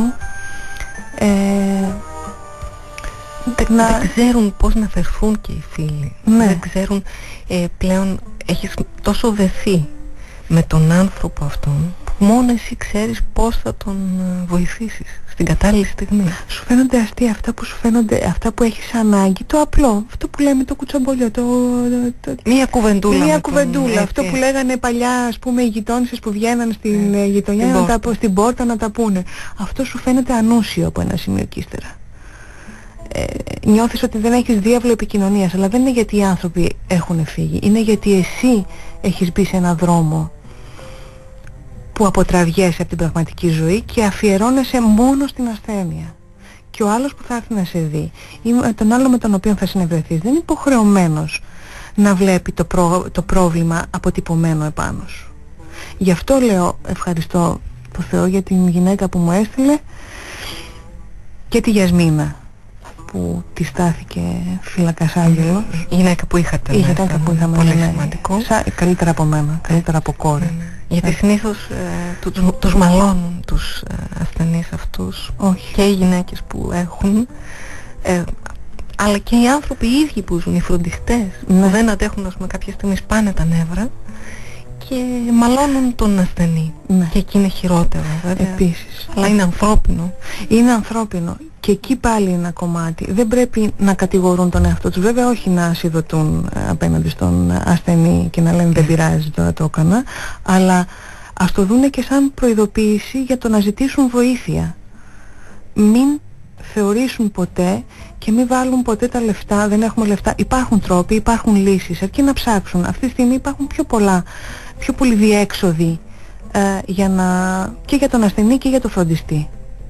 Δεν ξέρουν πώς να φερθούν και οι φίλοι. Ναι. Δεν ξέρουν πλέον. Έχεις τόσο δεθεί με τον άνθρωπο αυτόν που μόνο εσύ ξέρεις πώς θα τον βοηθήσεις στην κατάλληλη στιγμή. Σου φαίνονται αστεία αυτά που σου φαίνονται, αυτά που έχεις ανάγκη, το απλό, αυτό που λέμε το κουτσομπολιό, Μία κουβεντούλα. Αυτό που λέγανε παλιά, ας πούμε, οι γειτόνισσες που βγαίναν στην γειτονιά στην πόρτα να τα πούνε. Αυτό σου φαίνεται ανούσιο από ένα σημείο και ύστερα. Νιώθεις ότι δεν έχεις διάβλο επικοινωνίας, αλλά δεν είναι γιατί οι άνθρωποι έχουν φύγει, είναι γιατί εσύ έχεις μπει σε έναν δρόμο που αποτραβιέσαι από την πραγματική ζωή και αφιερώνεσαι μόνο στην ασθένεια. Και ο άλλος που θα έρθει να σε δει ή τον άλλο με τον οποίο θα συνευρεθείς δεν είναι υποχρεωμένος να βλέπει το πρόβλημα αποτυπωμένο επάνω σου. Γι' αυτό λέω ευχαριστώ το Θεό για την γυναίκα που μου έστειλε και τη Γιασμίνα που τη στάθηκε φύλακας άγγελος. Η γυναίκα που είχατε. Η γυναίκα που είχαμε. Πολύ σημαντικό. Καλύτερα από μένα, καλύτερα από κόρη. Γιατί συνήθως τους μαλώνουν τους ασθενείς αυτούς. Όχι. Και οι γυναίκες που έχουν, αλλά και οι άνθρωποι οι ίδιοι που ζουν, οι φροντιστές, ναι, που δεν αντέχουν, ας πούμε, κάποια στιγμή σπάνε τα νεύρα και μαλώνουν τον ασθενή. Ναι. Και εκεί είναι χειρότερο βέβαια. Επίσης. Αλλά είναι ανθρώπινο. Είναι ανθρώπινο. Και εκεί πάλι ένα κομμάτι. Δεν πρέπει να κατηγορούν τον εαυτό τους. Βέβαια όχι να ασυδωτούν απέναντι στον ασθενή και να λένε δεν πειράζει, τώρα το έκανα. Αλλά ας το δούνε και σαν προειδοποίηση για το να ζητήσουν βοήθεια. Μην θεωρήσουν ποτέ και μην βάλουν ποτέ τα λεφτά. Δεν έχουμε λεφτά. Υπάρχουν τρόποι, υπάρχουν λύσεις. Αρκεί να ψάξουν. Αυτή τη στιγμή υπάρχουν πιο πολλοί διέξοδοι και για τον ασθενή και για τον φροντιστή.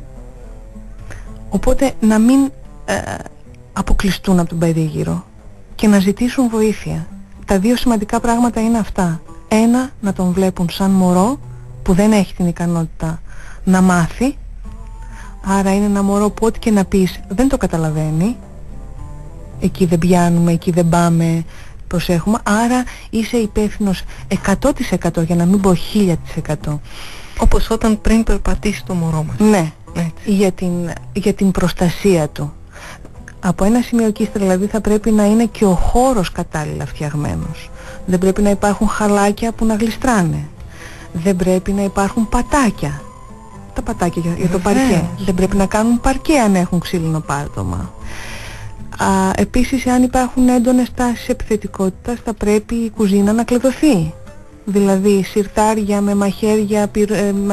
Οπότε να μην αποκλειστούν από τον περίγυρο και να ζητήσουν βοήθεια. Τα δύο σημαντικά πράγματα είναι αυτά. Ένα, να τον βλέπουν σαν μωρό που δεν έχει την ικανότητα να μάθει. Άρα είναι ένα μωρό που ό,τι και να πεις δεν το καταλαβαίνει. Εκεί δεν πιάνουμε, εκεί δεν πάμε, προσέχουμε. Άρα είσαι υπεύθυνος 100% για να μην πω 1000%. Όπως όταν πριν περπατήσει το μωρό μας. Ναι. Για την προστασία του. Από ένα σημείο και ύστερα δηλαδή θα πρέπει να είναι και ο χώρος κατάλληλα φτιαγμένος. Δεν πρέπει να υπάρχουν χαλάκια που να γλιστράνε. Δεν πρέπει να υπάρχουν πατάκια. Τα πατάκια για το παρκέ. Δεν πρέπει να κάνουν παρκέ αν έχουν ξύλινο πάτωμα. Επίσης, αν υπάρχουν έντονες τάσεις επιθετικότητας, θα πρέπει η κουζίνα να κλειδωθεί. Δηλαδή συρτάρια με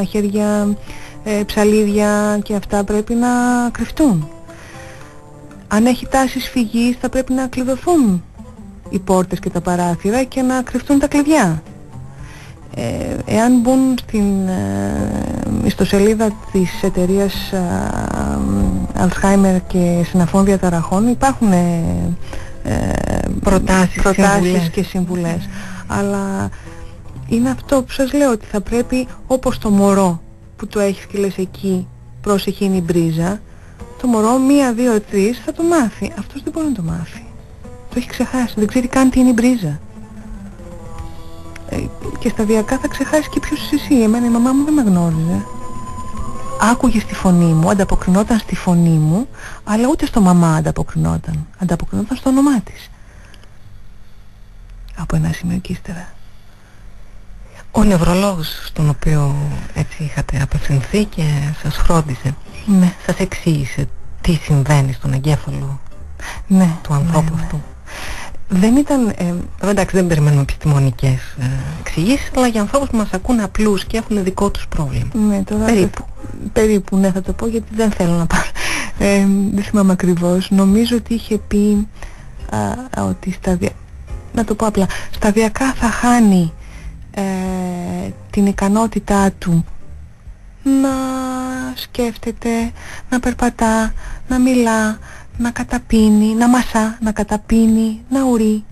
μαχαίρια, ψαλίδια και αυτά πρέπει να κρυφτούν. Αν έχει τάσεις φυγής θα πρέπει να κλειδωθούν οι πόρτες και τα παράθυρα και να κρυφτούν τα κλειδιά. Εάν μπουν στην ιστοσελίδα της εταιρείας Alzheimer και συναφών διαταραχών, υπάρχουν προτάσεις και συμβουλές. Αλλά είναι αυτό που σας λέω, ότι θα πρέπει, όπως το μωρό που το έχεις και λες εκεί πρόσεχε είναι η μπρίζα, το μωρό 1, 2, 3 θα το μάθει. Αυτός δεν μπορεί να το μάθει, το έχει ξεχάσει, δεν ξέρει καν τι είναι η μπρίζα. Και σταδιακά θα ξεχάσει και ποιος είσαι εσύ. Εμένα η μαμά μου δεν με γνώριζε. Άκουγε στη φωνή μου, ανταποκρινόταν στη φωνή μου, αλλά ούτε στο μαμά ανταποκρινόταν. Ανταποκρινόταν στο όνομά της. Από ένα σημείο και ύστερα. Ο νευρολόγος στον οποίο έτσι είχατε απευθυνθεί και σας φρόντιζε, ναι, σας εξήγησε τι συμβαίνει στον εγκέφαλο του ανθρώπου αυτού? Δεν ήταν... εντάξει, δεν περιμένουμε επιστημονικές εξηγήσεις, αλλά για ανθρώπους που μας ακούνε απλούς και έχουν δικό τους πρόβλημα. Ναι, τώρα περίπου, ναι, θα το πω γιατί δεν θέλω να πάρω. Δεν θυμάμαι ακριβώς. Νομίζω ότι είχε πει ότι να το πω απλά, σταδιακά θα χάνει την ικανότητά του να σκέφτεται, να περπατά, να μιλά, να καταπίνει, να μασά, να καταπίνει, να ουρεί.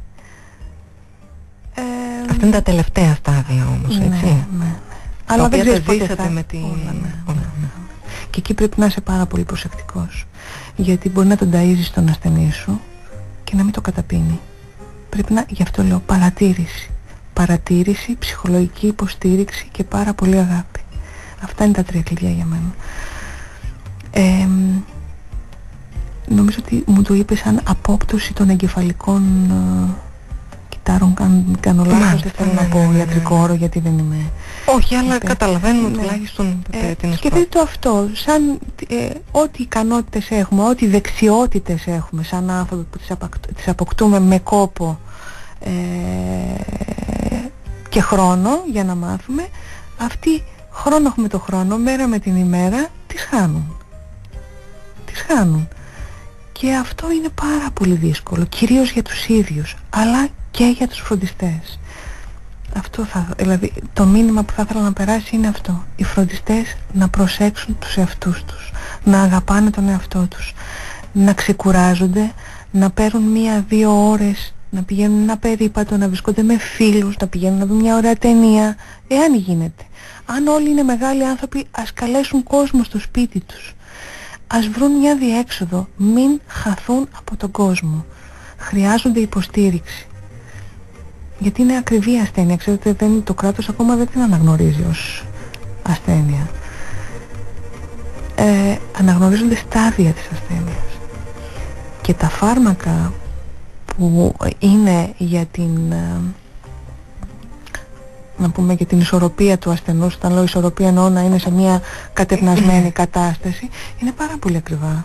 Αυτά είναι τα τελευταία στάδια όμως, έτσι. Ναι. Αλλά δεν ξέρεις πότε θα... με τη... όλα. Και εκεί πρέπει να είσαι πάρα πολύ προσεκτικός, γιατί μπορεί να τον ταΐζεις τον ασθενή σου και να μην το καταπίνει. Πρέπει να, γι' αυτό λέω, παρατήρηση, ψυχολογική υποστήριξη και πάρα πολύ αγάπη. Αυτά είναι τα 3 κλειδιά για μένα. Νομίζω ότι μου το είπε σαν απόπτωση των εγκεφαλικών κυτάρων, κάνω λάθος, δεν θέλω να πω ιατρικό όρο γιατί δεν είμαι... Όχι, αλλά καταλαβαίνουμε τουλάχιστον την σκεφτείτε το αυτό, σαν ό,τι ικανότητες έχουμε, ό,τι δεξιότητες έχουμε σαν άνθρωποι που τις αποκτούμε με κόπο και χρόνο για να μάθουμε, αυτοί χρόνο έχουμε το χρόνο, μέρα με την ημέρα τις χάνουν. Και αυτό είναι πάρα πολύ δύσκολο, κυρίως για τους ίδιους, αλλά και για τους φροντιστές. Δηλαδή, το μήνυμα που θα ήθελα να περάσει είναι αυτό. Οι φροντιστές να προσέξουν τους εαυτούς τους, να αγαπάνε τον εαυτό τους, να ξεκουράζονται, να παίρνουν 1-2 ώρες, να πηγαίνουν ένα περίπατο, να βρισκόνται με φίλους, να πηγαίνουν να δουν μια ωραία ταινία, εάν γίνεται. Αν όλοι είναι μεγάλοι άνθρωποι, ας καλέσουν κόσμο στο σπίτι τους. Ας βρουν μια διέξοδο, μην χαθούν από τον κόσμο. Χρειάζονται υποστήριξη. Γιατί είναι ακριβή ασθένεια, ξέρετε, το κράτος ακόμα δεν την αναγνωρίζει ως ασθένεια. Αναγνωρίζονται στάδια της ασθένειας. Και τα φάρμακα που είναι για την... να πούμε και την ισορροπία του ασθενούς, όταν λέω ισορροπία εννοώ να είναι σε μια κατευνασμένη κατάσταση, είναι πάρα πολύ ακριβά.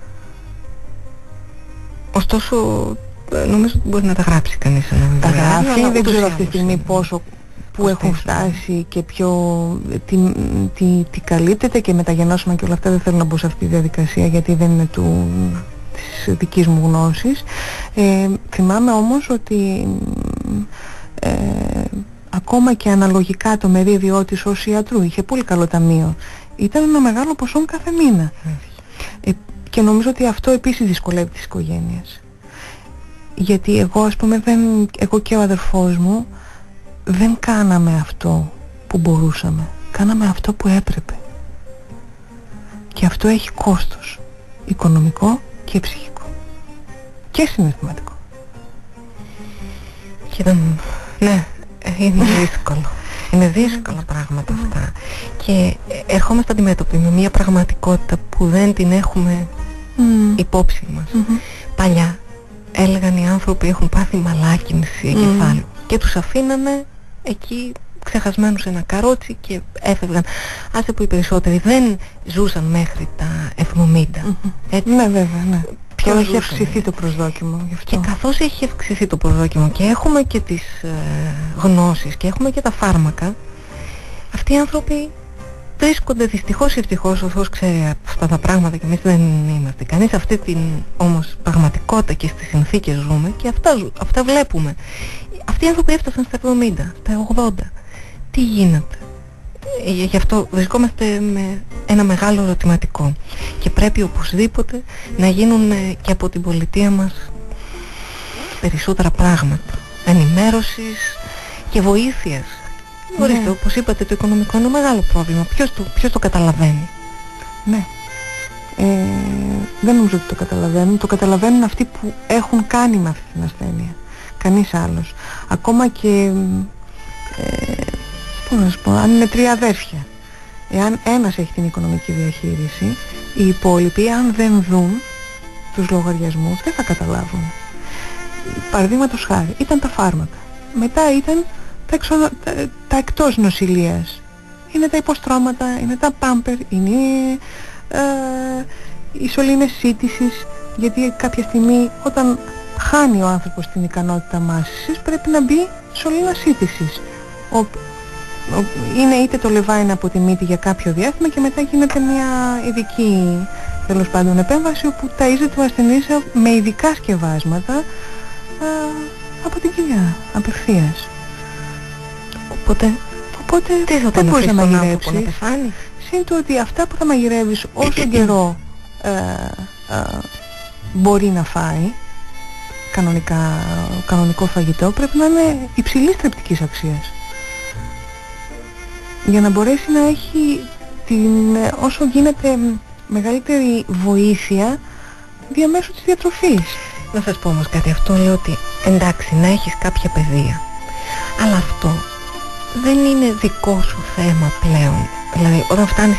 Ωστόσο νομίζω ότι μπορεί να τα γράψει κανείς ένα βιβλίο. Τα γράφει, δεν ξέρω αυτή τη στιγμή πόσο, που έχουν φτάσει και τι καλύπτεται και μεταγενώσιμα και όλα αυτά, δεν θέλω να μπω σε αυτή τη διαδικασία γιατί δεν είναι της δικής μου γνώσης. Θυμάμαι όμως ότι ακόμα και αναλογικά το μερίδιό της ως ιατρού είχε πολύ καλό ταμείο. Ήταν ένα μεγάλο ποσό κάθε μήνα. Και νομίζω ότι αυτό επίσης δυσκολεύει τις οικογένειες. Γιατί εγώ, ας πούμε, εγώ και ο αδερφός μου δεν κάναμε αυτό που μπορούσαμε. Κάναμε αυτό που έπρεπε. Και αυτό έχει κόστος. Οικονομικό και ψυχικό. Και συναισθηματικό. Και ήταν... ναι. Είναι δύσκολο. Είναι δύσκολα πράγματα αυτά. Και ερχόμαστε αντιμέτωποι με μια πραγματικότητα που δεν την έχουμε υπόψη μας. Παλιά έλεγαν οι άνθρωποι έχουν πάθει μαλάκινση εγκεφάλου και τους αφήνανε εκεί ξεχασμένους σε ένα καρότσι και έφευγαν. Άσε που οι περισσότεροι δεν ζούσαν μέχρι τα 70. Έτσι. Ναι, βέβαια, ναι. Και έχει αυξηθεί το προσδόκιμο γι' αυτό. Και καθώς έχει αυξηθεί το προσδόκιμο και έχουμε και τις γνώσεις και έχουμε και τα φάρμακα, αυτοί οι άνθρωποι βρίσκονται δυστυχώς ή ευτυχώς, ο Θεός ξέρει αυτά τα πράγματα και εμείς δεν είμαστε κανείς, σε αυτή την όμως πραγματικότητα και στις συνθήκες ζούμε και αυτά βλέπουμε. Αυτοί οι άνθρωποι έφτασαν στα 70, στα 80. Τι γίνεται? Γι' αυτό βρισκόμαστε με ένα μεγάλο ερωτηματικό και πρέπει οπωσδήποτε να γίνουν και από την πολιτεία μας περισσότερα πράγματα ενημέρωσης και βοήθειας. Ορίστε, όπως είπατε, το οικονομικό είναι μεγάλο πρόβλημα. Ποιος το καταλαβαίνει? Ναι. Δεν νομίζω ότι το καταλαβαίνουν. Το καταλαβαίνουν αυτοί που έχουν κάνει με αυτή την ασθένεια. Κανείς άλλος. Ακόμα και πώς να σου πω, αν είναι 3 αδέρφια, εάν ένας έχει την οικονομική διαχείριση, οι υπόλοιποι, αν δεν δουν τους λογαριασμούς, δεν θα καταλάβουν. Παραδείγματος χάρη, ήταν τα φάρμακα. Μετά ήταν τα εκτός νοσηλείας. Είναι τα υποστρώματα, είναι τα πάμπερ, είναι οι σωλήνες σύντησης, γιατί κάποια στιγμή όταν χάνει ο άνθρωπος την ικανότητα μάσησης πρέπει να μπει σωλήνα σύντησης. Είναι είτε το λεβάιν από τη μύτη για κάποιο διάστημα και μετά γίνεται μια ειδική, τέλος πάντων, επέμβαση όπου ταΐζεται ο ασθενής με ειδικά σκευάσματα από την κοιλιά, απευθείας. Οπότε τι θα τον αφήσει τον άνθρωπο να πεθάνει? Συν το ότι αυτά που θα μαγειρεύεις όσο καιρό μπορεί να φάει κανονικό φαγητό, πρέπει να είναι υψηλής θρεπτικής αξίας για να μπορέσει να έχει όσο γίνεται μεγαλύτερη βοήθεια διαμέσου της διατροφής. Να σας πω όμως κάτι, αυτό λέω ότι εντάξει, να έχεις κάποια παιδεία, αλλά αυτό δεν είναι δικό σου θέμα πλέον. Δηλαδή όταν φτάνεις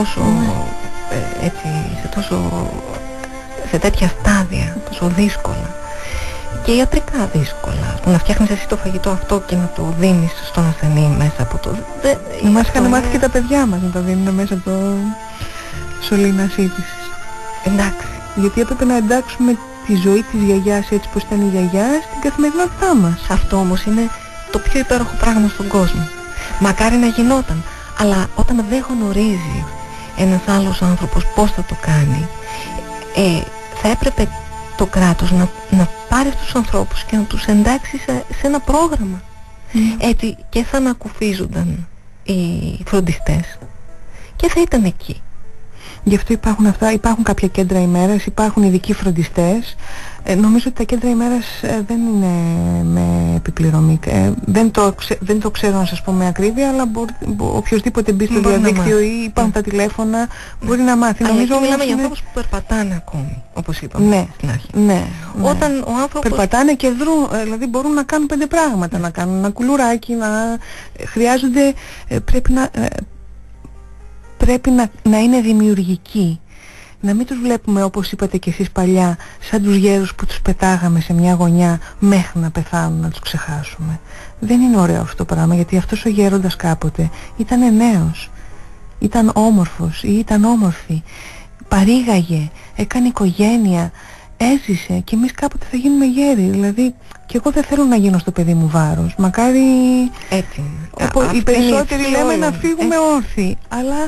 σε τέτοια στάδια, τόσο δύσκολα και ιατρικά δύσκολα, να φτιάχνεις εσύ το φαγητό αυτό και να το δίνεις στον ασθενή μέσα από το... Μας είχαν μάθει και τα παιδιά μας να το δίνουν μέσα από το σωλήνα σύντησης. Εντάξει. Γιατί έπρεπε να εντάξουμε τη ζωή της γιαγιάς έτσι πως ήταν η γιαγιά στην καθημερινότητά μας. Αυτό όμως είναι το πιο υπέροχο πράγμα στον κόσμο. Μακάρι να γινόταν, αλλά όταν δεν γνωρίζει ένας άλλος άνθρωπος πώς θα το κάνει, θα έπρεπε το κράτος να πάρει αυτούς τους ανθρώπους και να τους εντάξει σε ένα πρόγραμμα. Έτσι και θα ανακουφίζονταν οι φροντιστές και θα ήταν εκεί. Γι' αυτό υπάρχουν κάποια κέντρα ημέρας, υπάρχουν ειδικοί φροντιστές. Νομίζω ότι τα κέντρα ημέρας δεν είναι με επιπληρωμή. Δεν το ξέρω να σας πω με ακρίβεια, αλλά οποιοςδήποτε μπει στο διαδίκτυο ή υπάρχουν τα τηλέφωνα, μπορεί να μάθει. Αλλά νομίζω μιλάμε για ανθρώπους που περπατάνε ακόμη, όπως είπαμε στην αρχή. Ναι. Όταν ο άνθρωπος... Περπατάνε και δρούν, δηλαδή μπορούν να κάνουν 5 πράγματα, να κάνουν ένα κουλουράκι, χρειάζονται, πρέπει να είναι δημιουργικοί. Να μην τους βλέπουμε, όπως είπατε και εσείς παλιά, σαν τους γέρους που τους πετάγαμε σε μια γωνιά μέχρι να πεθάνουν, να τους ξεχάσουμε. Δεν είναι ωραίο αυτό το πράγμα, γιατί αυτός ο γέροντας κάποτε ήταν νέος, ήταν όμορφος ή ήταν όμορφη, παρήγαγε, έκανε οικογένεια, έζησε και εμείς κάποτε θα γίνουμε γέροι. Δηλαδή και εγώ δεν θέλω να γίνω στο παιδί μου βάρος. Μακάρι έτσι, οι περισσότεροι λέμε να φύγουμε όρθιοι, αλλά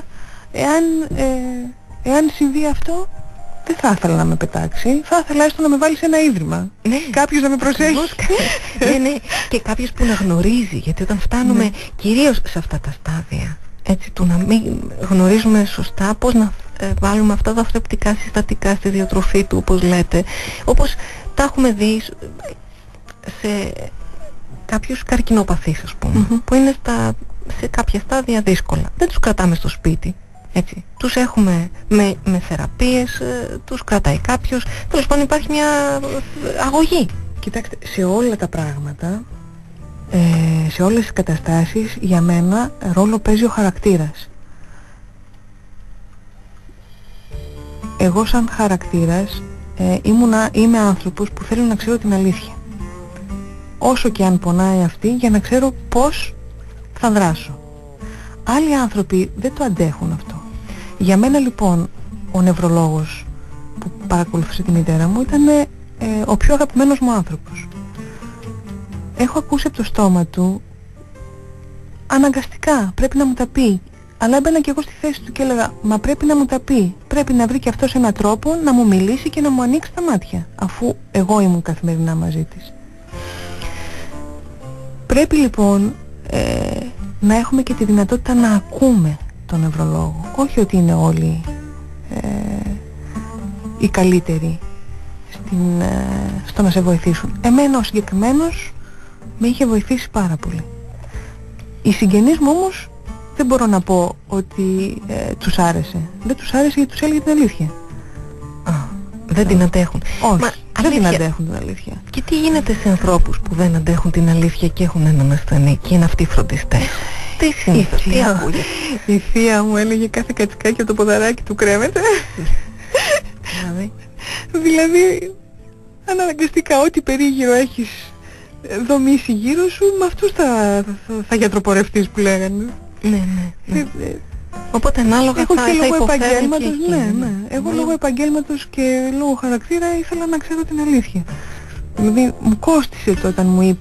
εάν συμβεί αυτό, δεν θα ήθελα να με πετάξει. Θα ήθελα έστω να με βάλει σε ένα ίδρυμα. Ναι. Κάποιος να με προσέχει. Ναι. Και κάποιος που να γνωρίζει. Γιατί όταν φτάνουμε κυρίως σε αυτά τα στάδια, έτσι, του να μην γνωρίζουμε σωστά πώς να βάλουμε αυτά τα θρεπτικά συστατικά στη διατροφή του, όπως λέτε, όπως τα έχουμε δει σε κάποιους καρκινοπαθείς, ας πούμε, που είναι σε κάποια στάδια δύσκολα. Δεν τους κρατάμε στο σπίτι. Έτσι. Τους έχουμε με θεραπείες, τους κρατάει κάποιος. Τέλος πάντων υπάρχει μια αγωγή. Κοιτάξτε, σε όλα τα πράγματα, σε όλες τις καταστάσεις, για μένα ρόλο παίζει ο χαρακτήρας. Εγώ σαν χαρακτήρας είμαι άνθρωπος που θέλω να ξέρω την αλήθεια. Όσο και αν πονάει αυτή, για να ξέρω πώς θα δράσω. Άλλοι άνθρωποι δεν το αντέχουν αυτό. Για μένα λοιπόν ο νευρολόγος που παρακολουθούσε τη μητέρα μου ήταν ο πιο αγαπημένος μου άνθρωπος. Έχω ακούσει από το στόμα του, αναγκαστικά πρέπει να μου τα πει, Αλλά έμπαινα και εγώ στη θέση του και έλεγα, μα πρέπει να μου τα πει. Πρέπει να βρει και αυτός έναν τρόπο να μου μιλήσει και να μου ανοίξει τα μάτια, αφού εγώ ήμουν καθημερινά μαζί της. Πρέπει λοιπόν να έχουμε και τη δυνατότητα να ακούμε τον νευρολόγο. Όχι ότι είναι όλοι οι καλύτεροι στο να σε βοηθήσουν. Εμένα ο συγκεκριμένος με είχε βοηθήσει πάρα πολύ. Οι συγγενείς μου όμως δεν μπορώ να πω ότι τους άρεσε. Δεν τους άρεσε γιατί τους έλεγε την αλήθεια. Δεν την αντέχουν. Όχι, δεν την αντέχουν την αλήθεια. Και τι γίνεται σε ανθρώπους που δεν αντέχουν την αλήθεια και έχουν έναν ασθενή και είναι αυτοί οι φροντιστές? Τι συνήθως, τι ακούγεται? Η θεία μου έλεγε κάθε κατσικάκι από το ποδαράκι του κρέμεται. Δηλαδή αναγκαστικά ό,τι περίγυρο έχεις δομήσει γύρω σου, με αυτούς θα γιατροπορευτείς που λέγανε. Ναι. Οπότε ανάλογα θα υποφέρει και εκεί. Εγώ λόγω επαγγέλματος και λόγω χαρακτήρα ήθελα να ξέρω την αλήθεια. Δηλαδή μου κόστισε το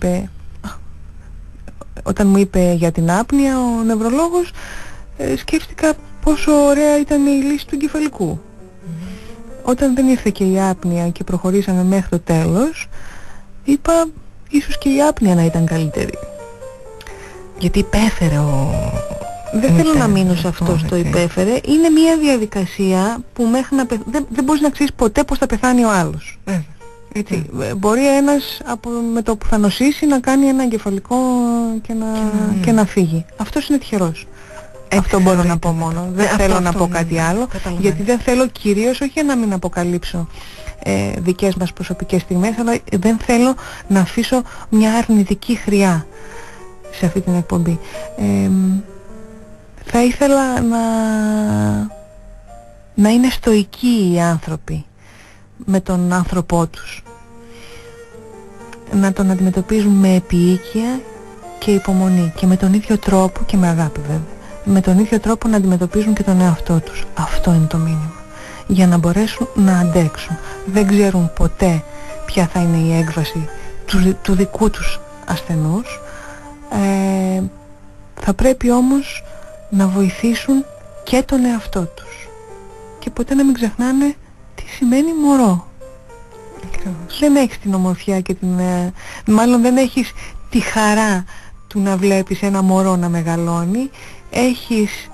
όταν μου είπε για την άπνοια ο νευρολόγος, σκέφτηκα πόσο ωραία ήταν η λύση του εγκεφαλικού. Όταν δεν ήρθε και η άπνοια και προχωρήσαμε μέχρι το τέλος, είπα ίσως και η άπνοια να ήταν καλύτερη. Γιατί υπέφερε Δεν θέλω να μείνω σε αυτό το υπέφερε. Είναι μια διαδικασία που μέχρι να δεν μπορείς να ξέρεις ποτέ πώς θα πεθάνει ο άλλος. Έτσι, μπορεί ένας με το που θα νοσήσει να κάνει ένα εγκεφαλικό και να φύγει. Αυτός είναι τυχερός. Αυτό μπορώ να πω μόνο. Δεν θέλω να πω κάτι άλλο. Γιατί δεν θέλω κυρίως, όχι για να μην αποκαλύψω δικές μας προσωπικές στιγμές, αλλά δεν θέλω να αφήσω μια αρνητική χρειά σε αυτή την εκπομπή. Θα ήθελα να είναι στοικοί οι άνθρωποι με τον άνθρωπό τους, να τον αντιμετωπίζουν με επίοικια και υπομονή και με τον ίδιο τρόπο, και με αγάπη βέβαια, με τον ίδιο τρόπο να αντιμετωπίζουν και τον εαυτό τους. Αυτό είναι το μήνυμα, για να μπορέσουν να αντέξουν. Δεν ξέρουν ποτέ ποια θα είναι η έκβαση του δικού τους ασθενούς. Θα πρέπει όμως να βοηθήσουν και τον εαυτό τους και ποτέ να μην ξεχνάνε τι σημαίνει μωρό. Δεν έχεις την ομορφιά και μάλλον δεν έχεις τη χαρά του να βλέπεις ένα μωρό να μεγαλώνει. Έχεις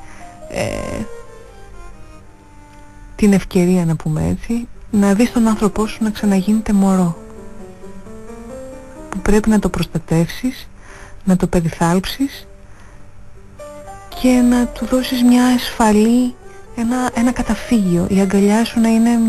την ευκαιρία, να πούμε έτσι, να δεις τον άνθρωπό σου να ξαναγίνεται μωρό, που πρέπει να το προστατεύσεις, να το περιθάλψεις και να του δώσεις μια ασφαλή, ένα καταφύγιο. Η αγκαλιά σου να είναι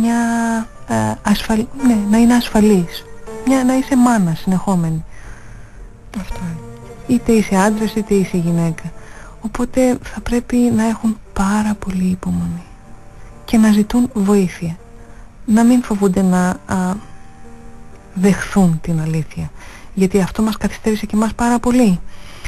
να είναι ασφαλής, να είσαι μάνα συνεχόμενη. Αυτό είναι. Είτε είσαι άντρας είτε είσαι γυναίκα. Οπότε θα πρέπει να έχουν πάρα πολύ υπομονή και να ζητούν βοήθεια. Να μην φοβούνται να δεχθούν την αλήθεια, γιατί αυτό μας καθυστέρησε και μας πάρα πολύ.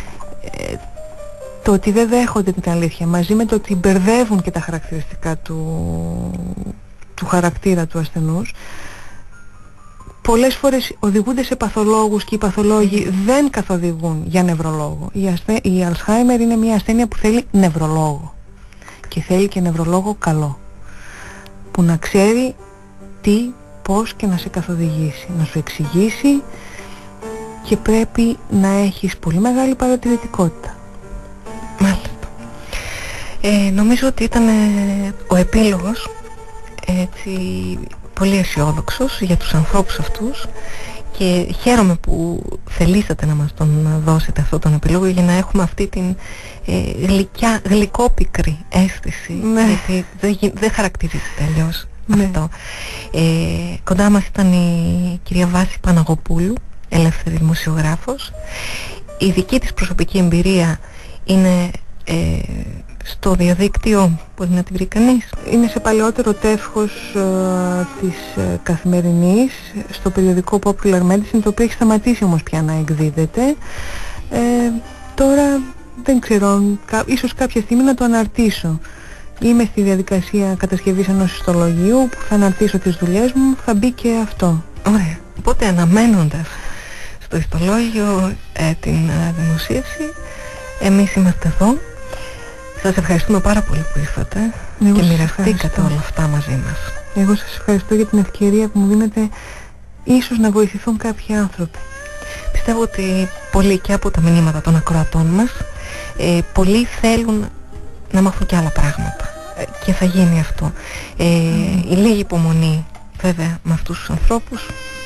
Το ότι δεν δέχονται την αλήθεια, μαζί με το ότι μπερδεύουν και τα χαρακτηριστικά του χαρακτήρα του ασθενούς, πολλές φορές οδηγούνται σε παθολόγους και οι παθολόγοι δεν καθοδηγούν για νευρολόγο. Η Αλσχάιμερ είναι μια ασθένεια που θέλει νευρολόγο, και θέλει και νευρολόγο καλό, που να ξέρει τι, πώς και να σε καθοδηγήσει, να σου εξηγήσει, και πρέπει να έχεις πολύ μεγάλη παρατηρητικότητα. Μάλιστα. Νομίζω ότι ήταν ο επίλογος έτσι πολύ αισιόδοξος για τους ανθρώπους αυτούς, και χαίρομαι που θελήσατε να μας τον δώσετε αυτόν τον επίλογο, για να έχουμε αυτή την γλυκόπικρη αίσθηση, γιατί δεν χαρακτηρίζεται αλλιώς αυτό. Κοντά μας ήταν η κυρία Βάση Παναγοπούλου, ελεύθερη δημοσιογράφος. Η δική της προσωπική εμπειρία είναι στο διαδίκτυο, μπορεί να την βρει κανείς. Είναι σε παλαιότερο τεύχος της Καθημερινής, στο περιοδικό Popular Medicine, το οποίο έχει σταματήσει όμως πια να εκδίδεται. Τώρα δεν ξέρω, ίσως κάποια στιγμή να το αναρτήσω. Είμαι στη διαδικασία κατασκευής ενός ιστολογίου που θα αναρτήσω τις δουλειές μου, θα μπει και αυτό. Ωραία. Οπότε αναμένοντας στο ιστολόγιο την δημοσίευση, εμείς είμαστε εδώ Σας ευχαριστούμε πάρα πολύ που ήρθατε και μοιραστήκατε όλα αυτά μαζί μας. Εγώ σας ευχαριστώ για την ευκαιρία που μου δίνετε ίσως να βοηθηθούν κάποιοι άνθρωποι. Πιστεύω ότι πολλοί και από τα μηνύματα των ακροατών μας, πολλοί θέλουν να μάθουν και άλλα πράγματα και θα γίνει αυτό. Η λίγη υπομονή βέβαια με αυτούς τους ανθρώπους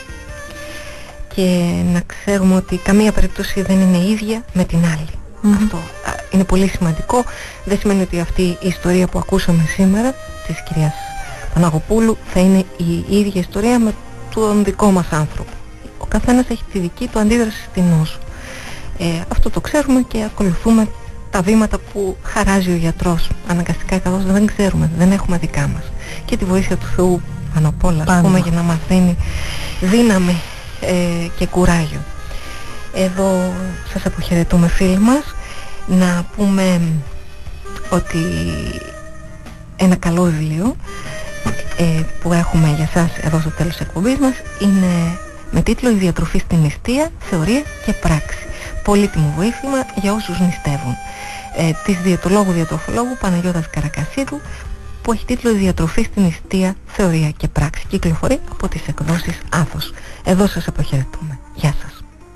και να ξέρουμε ότι καμία περίπτωση δεν είναι ίδια με την άλλη. Αυτό είναι πολύ σημαντικό. Δεν σημαίνει ότι αυτή η ιστορία που ακούσαμε σήμερα της κυρίας Παναγοπούλου θα είναι η ίδια ιστορία με τον δικό μας άνθρωπο. Ο καθένας έχει τη δική του αντίδραση στην νόσο. Αυτό το ξέρουμε και ακολουθούμε τα βήματα που χαράζει ο γιατρός αναγκαστικά, καθώς δεν ξέρουμε, δεν έχουμε δικά μας. Και τη βοήθεια του Θεού πάνω απ' όλα, ας πούμε, για να μας δίνει δύναμη και κουράγιο. Εδώ σας αποχαιρετούμε, φίλοι μας. Να πούμε ότι ένα καλό βιβλίο που έχουμε για σας εδώ στο τέλος της εκπομπής μας είναι με τίτλο «Η διατροφή στην νηστεία, θεωρία και πράξη». Πολύτιμο βοήθημα για όσους νηστεύουν. Της διαιτολόγου-διατροφολόγου Παναγιώτας Καρακασίδου, που έχει τίτλο «Η διατροφή στην νηστεία, θεωρία και πράξη». Κυκλοφορεί από τις εκδόσεις Άθος. Εδώ σας αποχαιρετούμε. Γεια σας.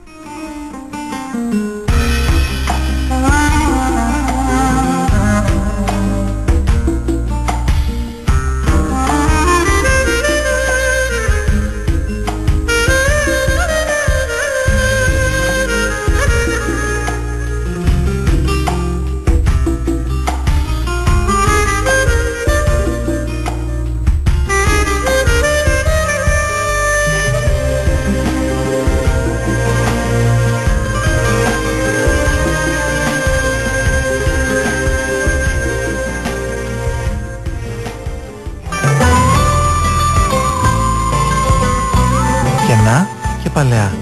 Και παλαιά.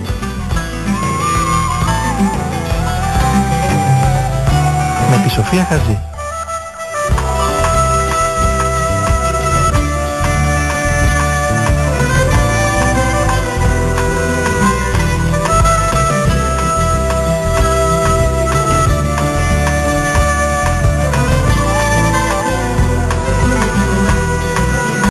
Με τη Σοφία Χατζή.